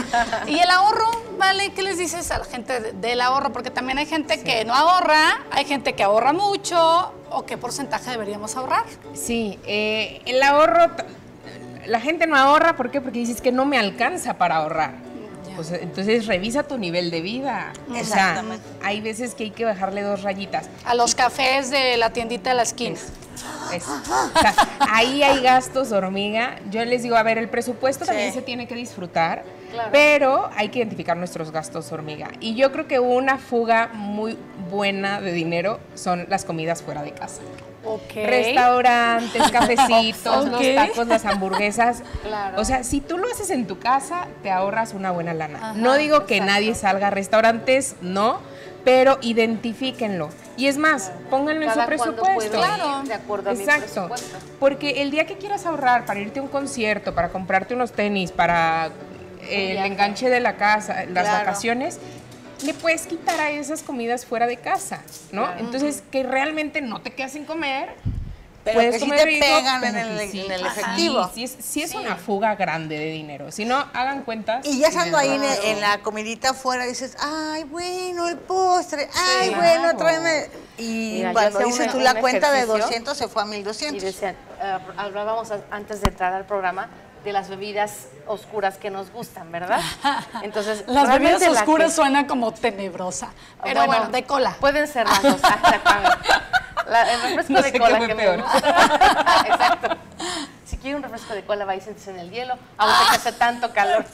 Y el ahorro, ¿vale? ¿Qué les dices a la gente de- del ahorro? Porque también hay gente que no ahorra, hay gente que ahorra mucho, o qué porcentaje deberíamos ahorrar. Sí, eh, el ahorro, t- la gente no ahorra, ¿por qué? Porque dices que no me alcanza para ahorrar. Pues, entonces revisa tu nivel de vida. O Exactamente. sea, hay veces que hay que bajarle dos rayitas. A los cafés de la tiendita de la esquina. Eso. O sea, ahí hay gastos hormiga. Yo les digo, a ver, el presupuesto también se tiene que disfrutar, Claro. pero hay que identificar nuestros gastos hormiga. Y yo creo que una fuga muy buena de dinero son las comidas fuera de casa. Ok. Restaurantes, cafecitos, Ok. los tacos, las hamburguesas. Claro. O sea, si tú lo haces en tu casa, te ahorras una buena lana. Ajá, no digo que nadie salga a restaurantes, no, pero identifíquenlo. Y es más, pónganlo en su Cada cuando presupuesto. puedo ir de acuerdo a mi Exacto. presupuesto. Porque el día que quieras ahorrar para irte a un concierto, para comprarte unos tenis, para eh, el viaje. enganche de la casa, las Claro. vacaciones, le puedes quitar a esas comidas fuera de casa, ¿no? Claro. Entonces, que realmente no te quedas sin comer. Pero puedes que sí comer te rico, pegan en pero el- que sí. en el Ajá. efectivo. Sí, sí es, sí es una fuga grande de dinero. Si no, hagan cuentas. Y ya estando ahí en, Claro. en la comidita afuera, dices, ay, bueno, el postre, ay, Sí. bueno, Claro. tráeme. Y Mira, yo cuando hacía dices un- tú la un cuenta de ejercicio doscientos, se fue a mil Y doscientos. decían, eh, hablábamos a- antes de entrar al programa de las bebidas oscuras que nos gustan, ¿verdad? Entonces, Las bebidas realmente la oscuras que- suena como tenebrosa. Pero bueno, de cola. Pueden ser las dos. exactamente. La- el refresco No de sé qué cola fue que peor. me gusta. Exacto. Si quiere un refresco de cola, va y siéntese en el hielo, aunque hace tanto calor.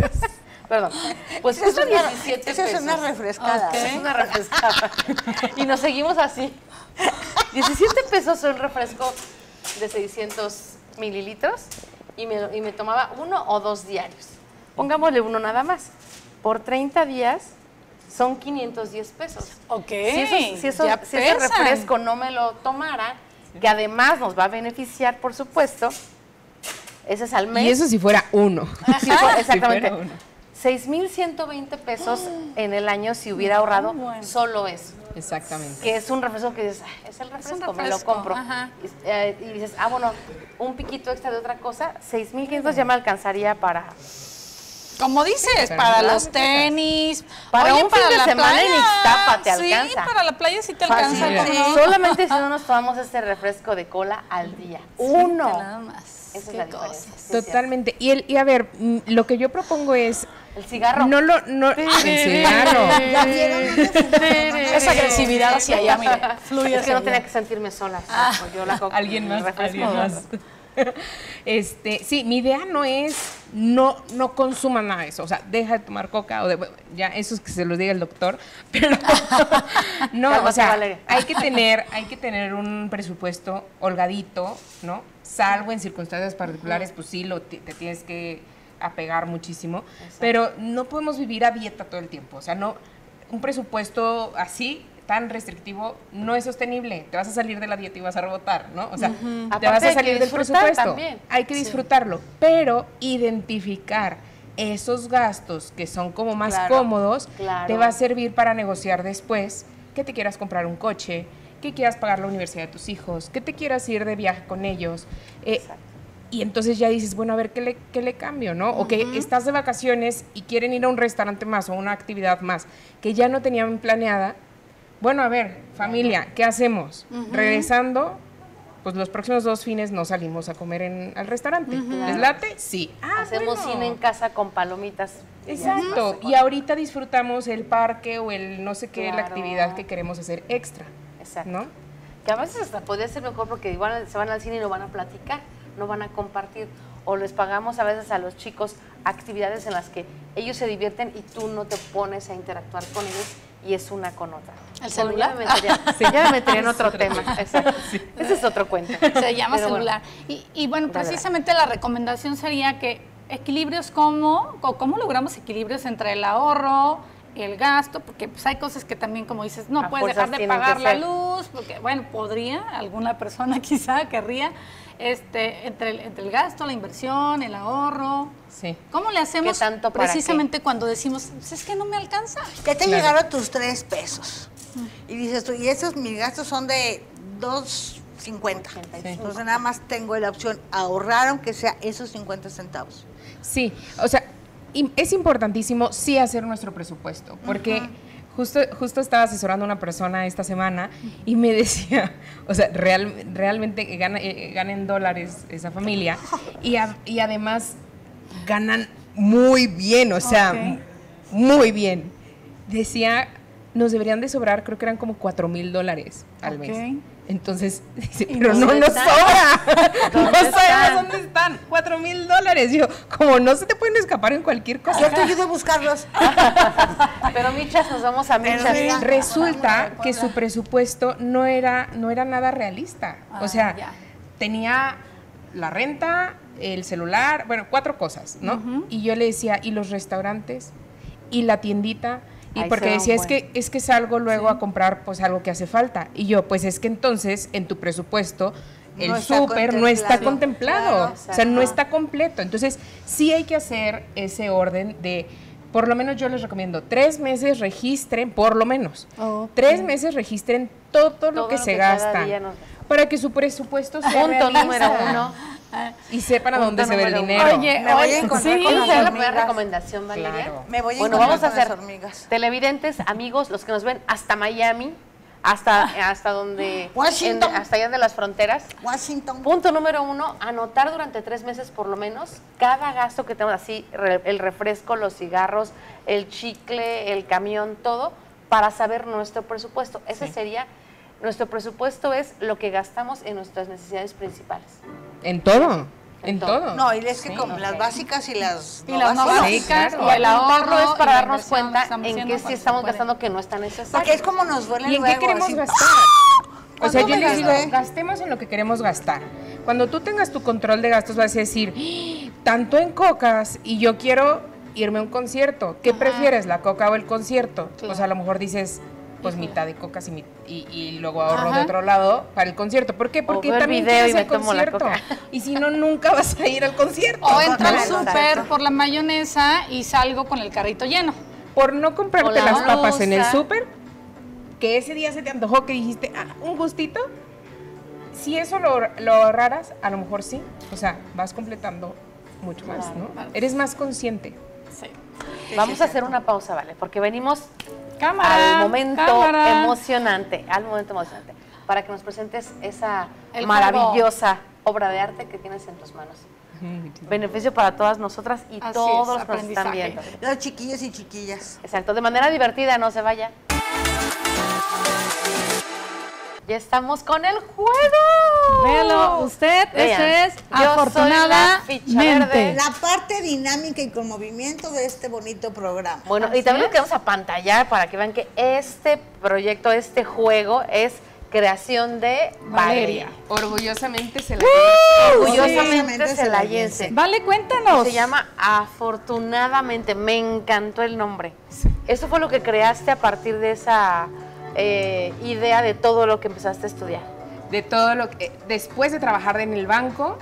Perdón. Pues Esa es cuesta una- diecisiete esa pesos. es una refrescada. Ok. Es una refrescada. Y nos seguimos así. diecisiete pesos un refresco de seiscientos mililitros y me, y me tomaba uno o dos diarios. Pongámosle uno nada más. Por treinta días son quinientos diez pesos. Ok. Si, eso- si eso- ya si ese pesan. refresco no me lo tomara, que además nos va a beneficiar, por supuesto, ese es al mes. Y eso si fuera uno. Sí, fue- exactamente. Si fuera uno. seis mil ciento veinte pesos en el año si hubiera ahorrado bueno. solo eso. Exactamente. Que es un refresco que dices, "Ay, es el refresco, me lo refresco, compro". ajá. Y, eh, y dices, ah, bueno, un piquito extra de otra cosa, seis mil quinientos ya me alcanzaría para... Como dices, Pero para no, los tenis. Para Oye, un fin de la semana en playa. Ixtapa te Sí, alcanza. para la playa sí te Fácil. alcanza. ¿cómo no? Solamente si no nos tomamos este refresco de cola al día. Uno. Nada más. Esa es Qué la diferencia. cosas. sí, es Totalmente. Y, el, y a ver, mm, lo que yo propongo es... cierto. El cigarro. No lo... No, el cigarro. ¿Ya vieron dónde funciona? Esa agresividad hacia allá, mire, fluye Es que hacia no allá. tenía que sentirme sola. Ah. o yo la coca, Alguien más, el refresco. alguien más. Este, sí, mi idea no es no, no consuman nada de eso, o sea, deja de tomar coca o de, bueno, ya eso es que se lo diga el doctor, pero no, Cálmate, o sea, Valeria. hay que tener, hay que tener un presupuesto holgadito, ¿no? Salvo en circunstancias particulares, pues sí, lo, te, te tienes que apegar muchísimo, pero no podemos vivir a dieta todo el tiempo, o sea, no, un presupuesto así tan restrictivo no es sostenible. Te vas a salir de la dieta y vas a rebotar, ¿no? O sea, te Aparte vas a hay que salir del disfrutar presupuesto. también. Hay que disfrutarlo, pero identificar esos gastos que son como más Claro, cómodos claro. te va a servir para negociar después que te quieras comprar un coche, que quieras pagar la universidad de tus hijos, que te quieras ir de viaje con ellos. Eh, y entonces ya dices, bueno, a ver, ¿qué le, qué le cambio, no? O que estás de vacaciones y quieren ir a un restaurante más o una actividad más que ya no tenían planeada. Bueno, a ver, familia, ¿qué hacemos? Regresando, pues los próximos dos fines no salimos a comer en, al restaurante. ¿Les late? Sí. Ah, Hacemos bueno. cine en casa con palomitas. Exacto. Y ahorita disfrutamos el parque o el no sé qué, la Claro. actividad que queremos hacer extra. Exacto. ¿No? Que a veces hasta podría ser mejor porque igual se van al cine y no van a platicar, no van a compartir. O les pagamos a veces a los chicos actividades en las que ellos se divierten y tú no te pones a interactuar con ellos y es una con otra. ¿El celular? Ya me metería, sí, ya me metería en otro tema. Exacto. Ese es otro cuento. Se llama Pero bueno. celular. Y, y bueno, Dale, precisamente la recomendación sería que equilibrios como, o cómo logramos equilibrios entre el ahorro, el gasto, porque pues hay cosas que también, como dices, no A puedes fuerzas dejar de tienen pagar que la ser. luz, porque bueno, podría, alguna persona quizá querría, este, entre el, entre el gasto, la inversión, el ahorro. Sí. ¿Cómo le hacemos ¿Qué tanto para precisamente cuando decimos, pues es que no me alcanza? Ya te Claro. llegaron tus tres pesos. Y dices tú, y esos mis gastos son de dos cincuenta. Entonces nada más tengo la opción ahorrar aunque sea esos cincuenta centavos. Sí, o sea, im- es importantísimo sí hacer nuestro presupuesto, porque justo, justo estaba asesorando a una persona esta semana y me decía, o sea, real, realmente gana, eh, gana en dólares esa familia y, a- y además ganan muy bien, o sea, Ok. muy bien. Decía, nos deberían de sobrar, creo que eran como cuatro mil dólares al Ok. mes. Entonces, dice, ¿Y pero no dónde nos están? sobra. No ¿Dónde sabemos están? dónde están. Cuatro mil dólares. Yo, como no se te pueden escapar en cualquier cosa. Yo te ayudo a buscarlos. Pero michas, nos vamos a Pero michas. sí. Resulta que su presupuesto no era, no era nada realista. O sea, Ah, ya. tenía la renta, el celular, bueno, cuatro cosas, ¿no? Y yo le decía, ¿y los restaurantes? ¿Y la tiendita? Y Ahí porque se va un decía, es buen. que, es que salgo luego a comprar pues algo que hace falta. Y yo, pues es que entonces en tu presupuesto el No está súper no está contemplado. contemplado. Claro, o sea, no exacto. está completo. Entonces, sí hay que hacer ese orden de, por lo menos yo les recomiendo, tres meses registren, por lo menos, Ok. tres meses registren todo lo Todo que lo se que cada gasta día nos- para que su presupuesto sea Punto realista número uno. y sepan a Punto dónde se ve el número dinero. Oye, Me voy a oye, encontrar sí, con las ¿Esa es la hormigas. primera recomendación, Valeria? Claro. Me voy a Bueno, encontrar vamos a con las hacer hormigas. televidentes, amigos, los que nos ven hasta Miami, hasta, hasta donde, Washington. en- hasta allá de las fronteras. Washington. Punto número uno, anotar durante tres meses por lo menos cada gasto que tenemos, así, re- el refresco, los cigarros, el chicle, el camión, todo, para saber nuestro presupuesto. Ese sería, nuestro presupuesto es lo que gastamos en nuestras necesidades principales. En todo, En en todo. todo. No, y es que Sí. como las básicas y las Y las no básicas. Sí, básicas, claro. y el Apuntarlo ahorro es para y la darnos inversión, lo cuenta que estamos en haciendo qué sí cuando estamos se puede. gastando que no está necesario. Porque es como nos duele ¿Y en luego. qué queremos así. gastar? O sea, ¿Cuánto yo me les digo, gasté? gastemos en lo que queremos gastar. Cuando tú tengas tu control de gastos vas a decir, "¡Ah! Tanto en cocas y yo quiero irme a un concierto. ¿Qué prefieres, la coca o el concierto? Claro. O sea, a lo mejor dices, pues mitad de cocas y, mi- y, y luego ahorro Ajá. de otro lado para el concierto. ¿Por qué? Porque veo el también video quieres y el me tomo la concierto. coca. Y si no, nunca vas a ir al concierto. O entro al Exacto. súper por la mayonesa y salgo con el carrito lleno. Por no comprarte O la las papas en el blusa. súper, que ese día se te antojó, que dijiste, ah, un gustito, si eso lo, lo ahorraras, a lo mejor sí, o sea, vas completando mucho más, ¿no? claro. Eres más consciente. Sí. Vamos a hacer una pausa, ¿vale? Porque venimos Cámara. al momento cámara. emocionante, al momento emocionante, para que nos presentes esa El maravillosa obra de arte que tienes en tus manos. Beneficio para todas nosotras y Así todos es, los que nos están aprendizaje. viendo. Los chiquillos y chiquillas. Exacto, de manera divertida, no se vaya. Ya estamos con el juego. Véalo, usted, Vean, este es yo soy la afortunadamente. ficha verde. La parte dinámica y con movimiento de este bonito programa. Bueno, Así y también es. lo queremos apantallar para que vean que este proyecto, este juego es creación de Valeria. Orgullosamente se la Orgullosamente Orgullosamente celayense. Vale, cuéntanos. Se llama Afortunadamente. Me encantó el nombre. Eso fue lo que creaste a partir de esa eh, idea de todo lo que empezaste a estudiar. de todo lo que, después de trabajar en el banco,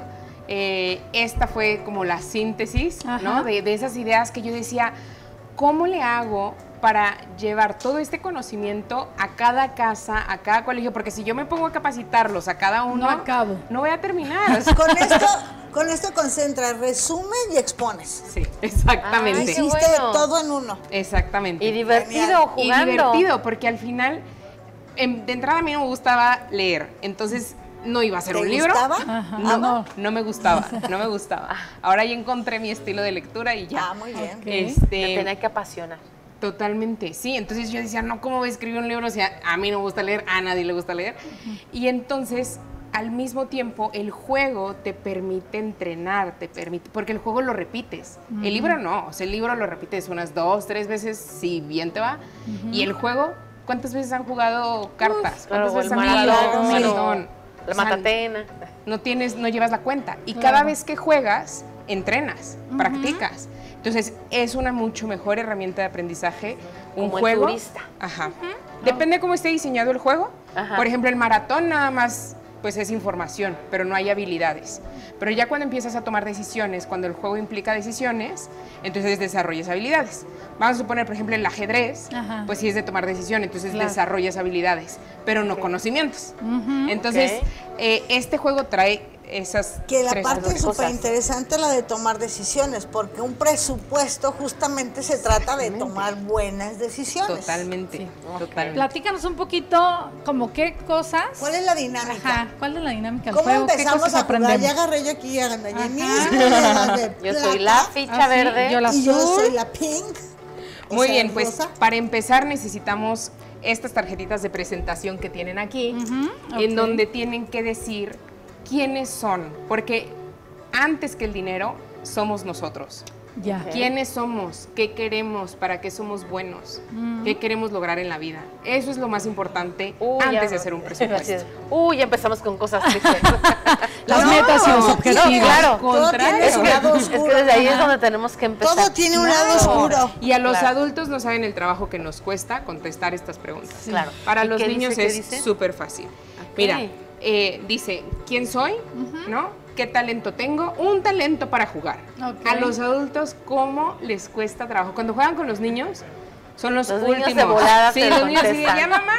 eh, esta fue como la síntesis, Ajá. ¿no? De, de esas ideas que yo decía, ¿cómo le hago para llevar todo este conocimiento a cada casa, a cada colegio? Porque si yo me pongo a capacitarlos a cada uno, No acabo. no voy a terminar. Con esto, con esto concentras, resumen y expones. Sí, exactamente. Ay, qué Hiciste bueno. todo en uno. Exactamente. Y divertido Genial. jugando. Y divertido, porque al final, em, de entrada a mí no me gustaba leer, entonces no iba a ser ¿Te un libro. gustaba? Ajá. No, No. no me gustaba, no me gustaba. Ahora ya encontré mi estilo de lectura y ya. Ah, muy bien. Ok. Te Este, tenía que apasionar. totalmente, sí. Entonces yo decía, no, ¿cómo voy a escribir un libro? O sea, a mí no me gusta leer, a nadie le gusta leer. Y entonces, al mismo tiempo, el juego te permite entrenar, te permite, porque el juego lo repites. El libro no, o sea, el libro lo repites unas dos, tres veces, si bien te va. Y el juego, ¿cuántas veces han jugado cartas? Claro, ¿Cuántas el veces han jugado maratón, maratón? la O sea, matatena. no tienes, no llevas la cuenta. Y cada vez que juegas, entrenas, practicas. Entonces, es una mucho mejor herramienta de aprendizaje. Un Como el juego. turista. Ajá. Depende de cómo esté diseñado el juego. Ajá. Por ejemplo, el maratón nada más pues es información, pero no hay habilidades. Pero ya cuando empiezas a tomar decisiones, cuando el juego implica decisiones, entonces desarrollas habilidades. Vamos a suponer, por ejemplo, el ajedrez, Ajá. pues sí es de tomar decisiones, entonces Claro. desarrollas habilidades, pero no conocimientos. Ujú. Entonces, Ok. eh, este juego trae esas Que la tres parte cosas. súper interesante es la de tomar decisiones, porque un presupuesto justamente se trata de tomar buenas decisiones. Totalmente, totalmente. Platícanos un poquito, como qué cosas. ¿Cuál es la dinámica? Ajá, ¿cuál es la dinámica del ¿Cómo juego? ¿Qué empezamos cosas a jugar? aprendemos? Ya agarré yo aquí a la Naye Ajá. mis monedas de Yo soy plata, la ficha Ah, sí, verde. yo la y yo azul. soy la pink. o Muy sea, bien, pues rosa. para empezar necesitamos estas tarjetitas de presentación que tienen aquí, Ujú, en ok. donde tienen que decir quiénes son, porque antes que el dinero somos nosotros. Ya. ¿Quiénes somos? ¿Qué queremos? ¿Para qué somos buenos? ¿Qué queremos lograr en la vida? Eso es lo más importante Uy, antes ya- de hacer un Así es. presupuesto. Uy, ya empezamos con cosas tristes. Las No, metas y los no, objetivos. claro. Todo tiene Contrario. su lado Es oscuro. que desde ahí es Ajá. donde tenemos que empezar. Todo tiene un lado Claro. oscuro. Y a los Claro. adultos no saben el trabajo que nos cuesta contestar estas preguntas. Claro. Para ¿Y los qué niños dice, qué es dice? súper fácil. Ok. Mira, eh, dice, ¿quién soy? ¿No? ¿Qué talento tengo? Un talento para jugar. Ok. A los adultos, ¿cómo les cuesta trabajo? Cuando juegan con los niños, son los, Los niños últimos. de volada sí, te los niños así de, contestan. ¿ya mamá?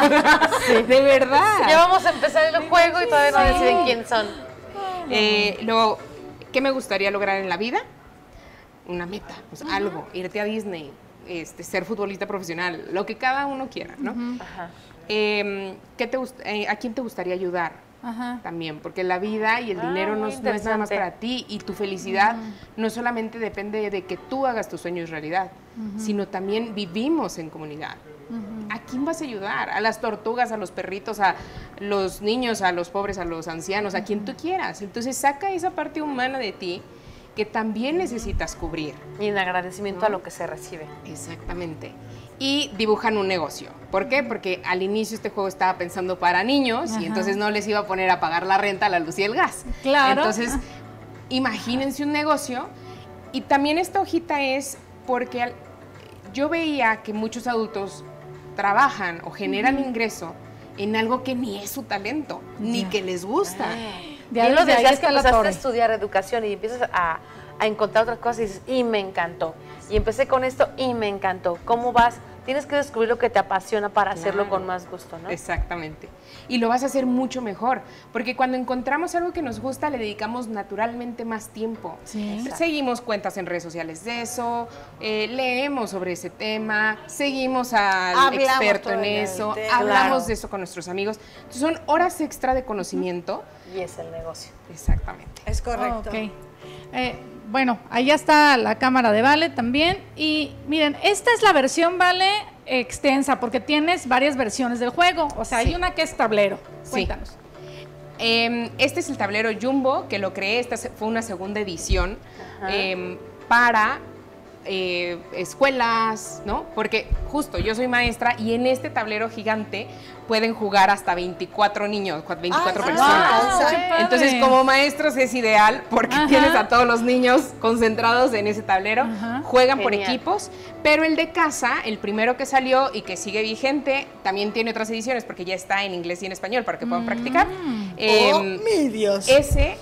De verdad. Ya vamos a empezar el juego y todavía no deciden quién son. Eh, luego, ¿qué me gustaría lograr en la vida? Una meta, pues, algo, irte a Disney, este, ser futbolista profesional, lo que cada uno quiera, ¿no? Ajá. Eh, ¿qué te gust- eh, ¿A quién te gustaría ayudar? Ajá. También, porque la vida y el Ah, dinero no, muy es- no es nada más interesante. para ti y tu felicidad no solamente depende de que tú hagas tus sueños realidad, sino también vivimos en comunidad. ¿A quién vas a ayudar? A las tortugas, a los perritos, a los niños, a los pobres, a los ancianos, a quien tú quieras. Entonces saca esa parte humana de ti que también necesitas cubrir. Y en agradecimiento a lo que se recibe. Exactamente. Y dibujan un negocio. ¿Por qué? Porque al inicio este juego estaba pensando para niños Ajá. y entonces no les iba a poner a pagar la renta, la luz y el gas. Claro. Entonces, imagínense un negocio. Y también esta hojita es porque al- yo veía que muchos adultos trabajan o generan ingreso en algo que ni es su talento, ni Ya. que les gusta. Ya y lo desde ahí decías que está la empezaste a torre. estudiar educación y empiezas a, a encontrar otras cosas y dices, y me encantó. Y empecé con esto y me encantó. ¿Cómo vas? Tienes que descubrir lo que te apasiona para hacerlo Claro. con más gusto, ¿no? Exactamente. Y lo vas a hacer mucho mejor, porque cuando encontramos algo que nos gusta, le dedicamos naturalmente más tiempo. Sí. Exacto. Seguimos cuentas en redes sociales de eso, eh, leemos sobre ese tema, seguimos al Hablamos experto en todavía del eso, tema. hablamos Claro. de eso con nuestros amigos. Entonces, son horas extra de conocimiento Y es el negocio. Exactamente. Es correcto. Ok. Eh, bueno, allá está la cámara de Vale también. Y miren, esta es la versión Vale extensa, porque tienes varias versiones del juego. O sea, Sí. hay una que es tablero. Sí. Cuéntanos. Eh, este es el tablero Jumbo, que lo creé, esta fue una segunda edición eh, para eh, escuelas, ¿no? Porque justo yo soy maestra y en este tablero gigante pueden jugar hasta veinticuatro niños, veinticuatro Ah, personas. wow, qué padre. Entonces, como maestros es ideal porque Ajá. tienes a todos los niños concentrados en ese tablero, Ajá. juegan por Genial. equipos, pero el de casa, el primero que salió y que sigue vigente, también tiene otras ediciones porque ya está en inglés y en español para que puedan practicar. Eh, Oh, mi Dios. ese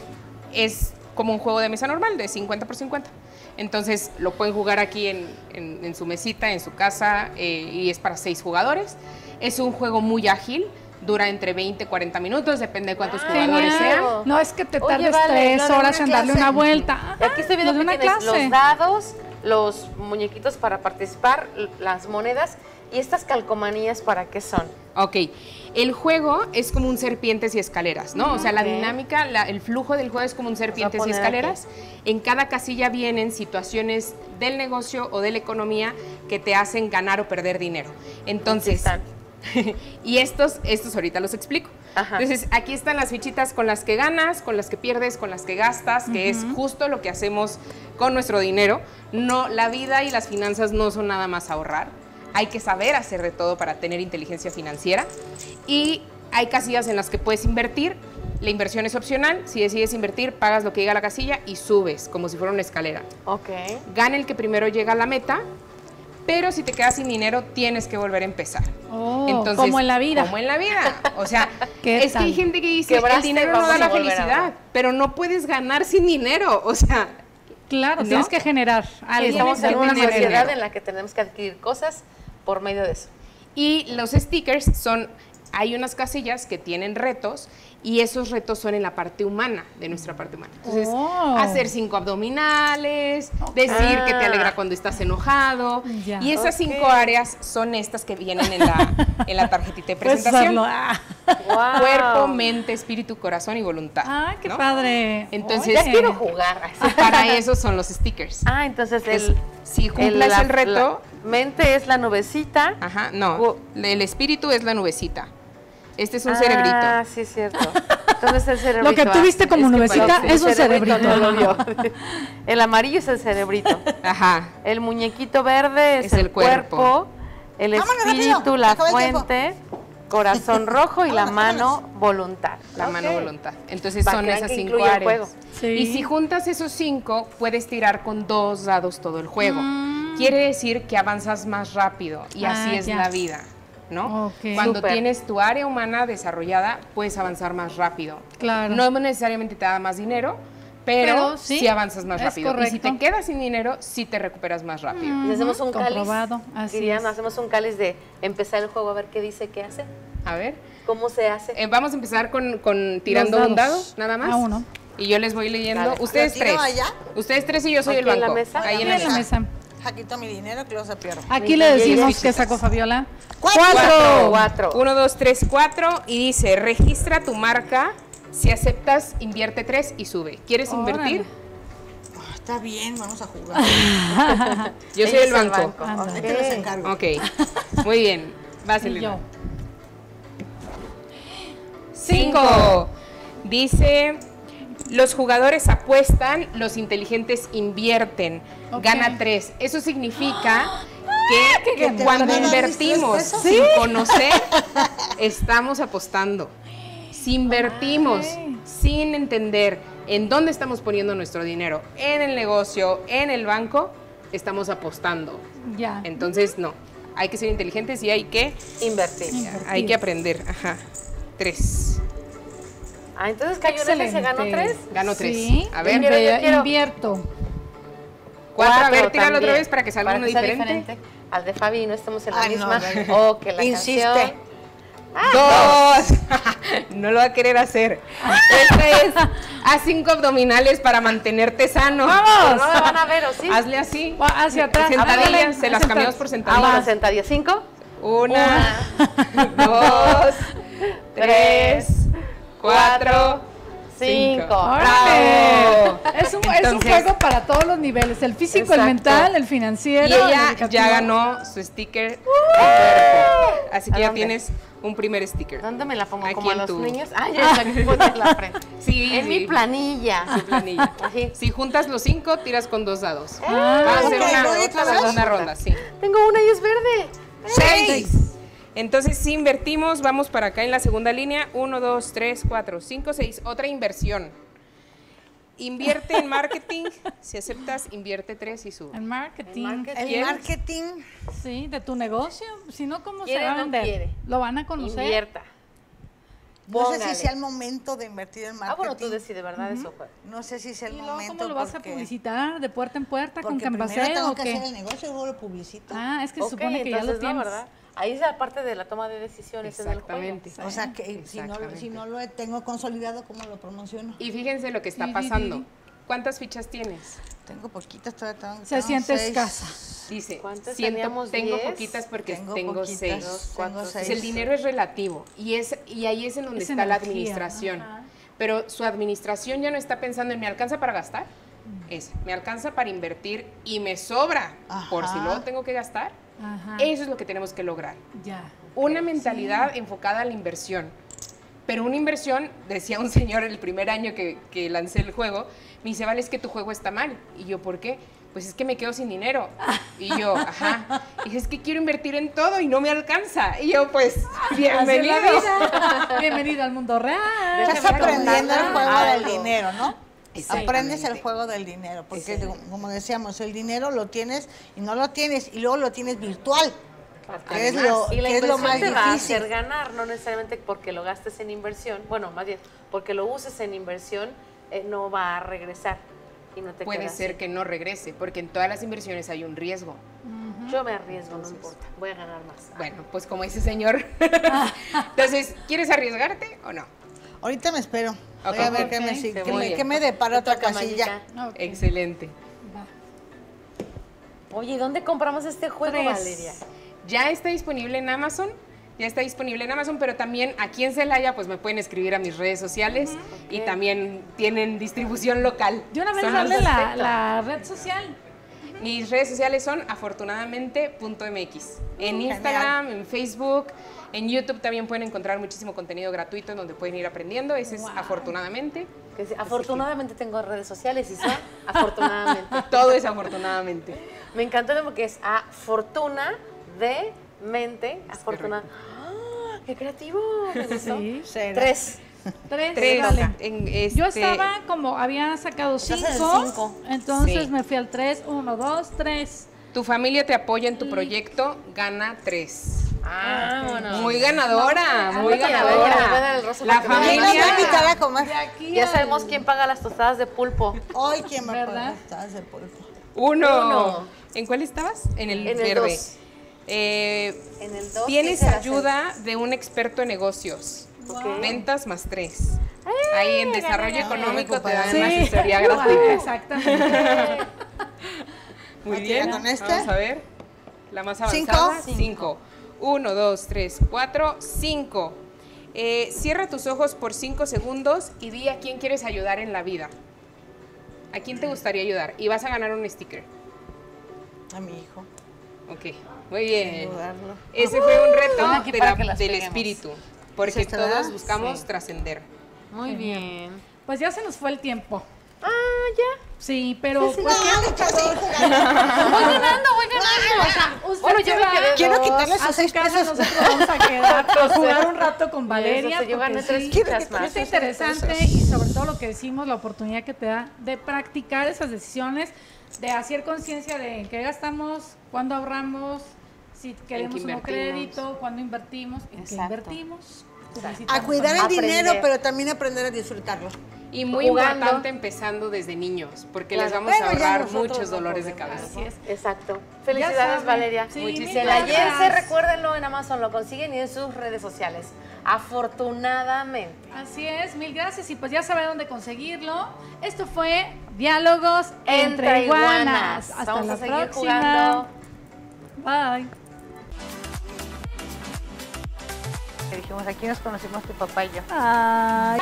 es como un juego de mesa normal de cincuenta por cincuenta. Entonces lo pueden jugar aquí en, en- en su mesita, en su casa, eh, y es para seis jugadores. Es un juego muy ágil, dura entre veinte y cuarenta minutos, depende de cuántos jugadores Genial. sean. No, es que te Oye, tardes Vale, tres lo de horas una en darle clase. una vuelta. Y aquí estoy viendo Lo de que una tienes clase. los dados, los muñequitos para participar, l- las monedas y estas calcomanías, ¿para qué son? Ok, el juego es como un serpientes y escaleras, ¿no? O sea, la Ok. dinámica, la- el flujo del juego es como un serpientes y poner escaleras. En cada casilla vienen situaciones del negocio o de la economía que te hacen ganar o perder dinero. Entonces, Aquí están. y estos, estos ahorita los explico. Ajá. Entonces, aquí están las fichitas con las que ganas, con las que pierdes, con las que gastas, que es justo lo que hacemos con nuestro dinero. No, la vida y las finanzas no son nada más ahorrar. Hay que saber hacer de todo para tener inteligencia financiera. Y hay casillas en las que puedes invertir. La inversión es opcional. Si decides invertir, pagas lo que llega a la casilla y subes, como si fuera una escalera. Ok. Gana el que primero llega a la meta, pero si te quedas sin dinero, tienes que volver a empezar. Oh, como en la vida. Como en la vida. O sea, ¿Qué es que hay tal? gente que dice, el Quebraste, dinero no vamos da a la volver a felicidad, ahorrar. pero no puedes ganar sin dinero. O sea, Claro, ¿no? tienes que generar algo. Estamos Tienes en que una tener sociedad dinero. en la que tenemos que adquirir cosas por medio de eso. y los stickers son, hay unas casillas que tienen retos y esos retos son en la parte humana, de nuestra parte humana. Entonces, Oh. hacer cinco abdominales, decir que te alegra cuando estás enojado. Ya. Y esas Ok. cinco áreas son estas que vienen en la, en la tarjetita de Puedes presentación. usarlo. Ah, Wow. Cuerpo, mente, espíritu, corazón y voluntad. ah, qué ¿no? padre. Entonces, Ya Oye. quiero jugar. Para eso son los stickers. Ah, entonces Es- el, si cumples la- el reto, la mente es la nubecita. ajá, no, Cu- el espíritu es la nubecita. Este es un Ah, cerebrito. sí, es cierto. Entonces el cerebrito. Lo que tú ah, viste como es que nubecita parece- es un el cerebrito cerebrito. no lo vio. El amarillo es el cerebrito. Ajá. El muñequito verde es, Es el, el cuerpo. cuerpo. El Vámonos, espíritu, rápido, la acaba el tiempo. fuente, corazón rojo y la Vámonos, mano, voluntad. La Ok. mano voluntad. Entonces Para son que vean esas que cinco incluye el áreas. juego. Sí. Y si juntas esos cinco, puedes tirar con dos dados todo el juego. Mm. Quiere decir que avanzas más rápido y así Ah, es ya. la vida, ¿no? Ok. Cuando Súper. tienes tu área humana desarrollada, puedes avanzar más rápido. Claro. No necesariamente te da más dinero, pero, Pero sí, sí, avanzas más es rápido. Y si te correcto. quedas sin dinero, sí te recuperas más rápido. Y hacemos un cáliz. Comprobado, así Dirían, es. hacemos un cáliz de empezar el juego a ver qué dice, qué hace, A ver, cómo se hace. eh, vamos a empezar con, con tirando Los un dado, dados. nada más. A uno. Y yo les voy leyendo. Dale. Ustedes ¿Lo tiro tres. allá? Ustedes tres y yo soy ¿Aquí el en la banco. mesa? Ahí Aquí en en la mesa. mesa. Aquí está mi dinero que lo se pierdo. Aquí Y- le y decimos ellas- que sacó Fabiola. ¡Cuatro! Cuatro. Uno, dos, tres, cuatro. Y dice, registra tu marca. Si aceptas, invierte tres y sube. ¿Quieres invertir? Ah, está bien, vamos a jugar. Yo soy Ella el es el banco. banco. Ahí te los encargo. Ok, muy bien. Vas, Y Elena. yo. Cinco. Dice, los jugadores apuestan, los inteligentes invierten. Ok. Gana tres. Eso significa que, que te cuando van a dar mis invertimos tres pesos. sin conocer, estamos apostando. Si invertimos sin entender en dónde estamos poniendo nuestro dinero, en el negocio, en el banco, estamos apostando. Ya. Entonces, no. Hay que ser inteligentes y hay que, Invertir. hay que aprender. Ajá. Tres. Ah, entonces Cayonete se ganó Excelente. tres. Ganó tres. Sí. A ver, Yo quiero, yo quiero. Invierto. cuatro. A ver, Cuatro tíralo otra también, vez para que salga para uno que sea diferente. Al de Fabi no estamos en la Ay, no, misma. Gaby. O que la Insiste. canción. Dos. No lo va a querer hacer. Este es haz cinco abdominales para mantenerte sano. Pero no me van a ver, ¿o sí? Hazle así. Va hacia atrás. Sentadillas, Ándale. se las cambiamos por Ah, sentadillas. bueno, sentadilla. ¿Cinco? Una, dos, tres, cuatro, Cinco. ¡Órale! Es un, es un Entonces- juego para todos los niveles, el físico, Exacto. el mental, el financiero. Y el ella educativo. ya ganó su sticker de cuerpo. Así que ¿A ya dónde? tienes un primer sticker. ¿Dónde me la pongo? Aquí ¿Como a en los tu- niños? Ah, ya está, aquí ponte en la frente. Sí, En sí. mi planilla. Su planilla. Así. Si juntas los cinco, tiras con dos dados. Ah, Va a ser ok, una voy a otra pasar. segunda ronda, sí. Tengo una y es verde. Seis. Entonces, si invertimos, vamos para acá en la segunda línea. Uno, dos, tres, cuatro, cinco, seis. Otra inversión. Invierte en marketing. Si aceptas, invierte tres y sube. El marketing. El marketing. El ¿Quieres? marketing. Sí, de tu negocio. Si no, ¿cómo se ¿Quiere va a o no vender? quiere? Lo van a conocer. Invierta. No sé Póngale. si sea el momento de invertir en marketing. Ah, bueno, tú decides, ¿verdad? Eso fue. No sé si sea el ¿Y luego momento. cómo lo vas a porque- publicitar? ¿De puerta en puerta con Porque primero Canvaseo tengo o que hacer qué? el negocio y luego lo publicito. Ah, es que se Ok, supone que ya lo entonces no, tienes. ¿verdad? Ahí es la parte de la toma de decisiones en el juego. Exactamente. O sea, que si no, Exactamente. si no lo tengo consolidado, ¿cómo lo promociono? Y fíjense lo que está Sí, pasando. sí, sí. ¿Cuántas fichas tienes? Tengo poquitas, todavía tengo. Se tengo siente seis. escasa. Dice, ¿Cuántas siento, teníamos? tengo ¿Diez? poquitas porque Tengo tengo, poquitas, seis. tengo ¿Cuántos? seis. Entonces, el dinero es relativo y, es, y ahí es en donde Es está la energía, administración. ajá. Pero su administración ya no está pensando en ¿me alcanza para gastar? Es, ¿me alcanza para invertir y me sobra por si Ajá. luego tengo que gastar? Ajá. Eso es lo que tenemos que lograr. Ya. Una mentalidad enfocada a la inversión. Pero una inversión, decía un señor el primer año que, que lancé el juego, me dice, vale, es que tu juego está mal. Y yo, ¿por qué? Pues es que me quedo sin dinero. Y yo, ajá. Y dice, es que quiero invertir en todo y no me alcanza. Y yo, pues, bienvenido. Así es la vida. Bienvenido al mundo real. Estás Déjame aprendiendo el contar juego del algo. dinero, ¿no? Exactamente. Aprendes el juego del dinero, porque como decíamos, el dinero lo tienes y no lo tienes, y luego lo tienes virtual, que es lo, Y la que es lo inversión más te va a difícil. hacer ganar, no necesariamente porque lo gastes en inversión, bueno, más bien, porque lo uses en inversión, eh, no va a regresar y no te Puede quedas ser así. que no regrese, porque en todas las inversiones hay un riesgo. Yo me arriesgo, no importa, voy a ganar más. Bueno, pues como ese señor. Entonces, ¿quieres arriesgarte o no? Ahorita me espero. Voy Ok. a ver qué me, Ok. sigue, Se qué muy me, bien. qué me depara Te otra toca, casilla. Mayita. Ok. Excelente. Va. Oye, ¿dónde compramos este juego, Tres. Valeria? Ya está disponible en Amazon. Ya está disponible en Amazon, pero también aquí en Celaya, pues me pueden escribir a mis redes sociales y también tienen distribución local. De una vez Son darle los- la, perfecto. la red social. Mis redes sociales son afortunadamente punto m x. En Genial. Instagram, en Facebook, en YouTube también pueden encontrar muchísimo contenido gratuito en donde pueden ir aprendiendo. Ese es afortunadamente. Que sí, afortunadamente tengo redes sociales y son afortunadamente. Todo es afortunadamente. Me encantó porque es a fortuna de mente, afortunada. ¡Ah! ¡Qué creativo! Me gustó. Sí. Cero. Tres. Tres. Tres. dale. En Yo este- estaba como, había sacado Estás en el cinco, cinco. entonces Sí. me fui al tres, uno, dos, tres. Tu familia te apoya en tu proyecto, gana tres. Ah, bueno. Muy ganadora, muy Ándale, a ver, ya le voy a dar ganadora. el rosa La para que me Ay, diga. nos va a familia. invitar a comer. De aquí Ya al- sabemos quién paga las tostadas de pulpo. Hoy, ¿quién me ¿Verdad? puede de pulpo? Uno. Uno. ¿En cuál estabas? En el En el verde. dos. Eh, En el dos. Tienes ¿qué se hace? ayuda de un experto en negocios. Ok. Ventas más tres. Ahí en desarrollo gané. económico te Sí. dan una asesoría Ah, gratuita. exactamente. Muy ¿A tirar bien. con este? Vamos a ver. La más Cinco. avanzada. Cinco. Uno, dos, tres, cuatro, cinco. Eh, cierra tus ojos por cinco segundos y di a quién quieres ayudar en la vida. ¿A quién te gustaría ayudar? Y vas a ganar un sticker. A mi hijo. Ok, muy bien. Sin dudarlo. Ese fue un reto Ven aquí de para la- que las del peguemos. espíritu, porque ¿Es este, verdad? todos buscamos Sí. trascender. Muy bien. Pues ya se nos fue el tiempo. Ah, ya. Sí, pero No, pues, muchachos, Voy ganando, voy ganando. o sea, usted Bueno, yo se me va quedé Quiero dos. quitarle a sus su seis casa, pesos. nosotros vamos a quedar a jugar un rato con Valeria. Eso, yo porque gané tres sí, fichas más. está interesante y sobre todo lo que decimos, la oportunidad que te da de practicar esas decisiones, de hacer conciencia de en qué gastamos, cuándo ahorramos, si queremos qué un nuevo invertimos. crédito, cuándo invertimos, en qué Exacto. invertimos. A publicitamos cuidar el también. dinero, Aprender. pero también aprender a disfrutarlo. Y muy Jugando. importante empezando desde niños, porque les Claro. vamos a Pero ya ahorrar nosotros muchos no dolores de podemos. cabeza. Así es. Exacto. Ya Felicidades, saben. Valeria. Sí, Muchísimas De mil la gracias. Yense, recuérdenlo en Amazon, lo consiguen y en sus redes sociales. Afortunadamente. Así es, mil gracias y pues ya saben dónde conseguirlo. Esto fue Diálogos entre, Entre iguanas. iguanas. Hasta Vamos la a seguir próxima. jugando. Bye. Que dijimos, aquí nos conocimos tu papá y yo. Ay.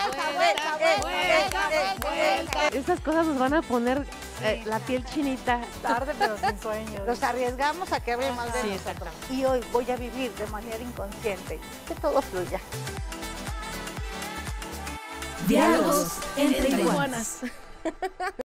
Estas cosas nos van a poner eh, la piel chinita. Tarde, pero sin sueño. Nos arriesgamos a que hable mal de Sí, nosotros. exactamente. Y hoy voy a vivir de manera inconsciente. Que todo fluya. Diálogos entre iguanas.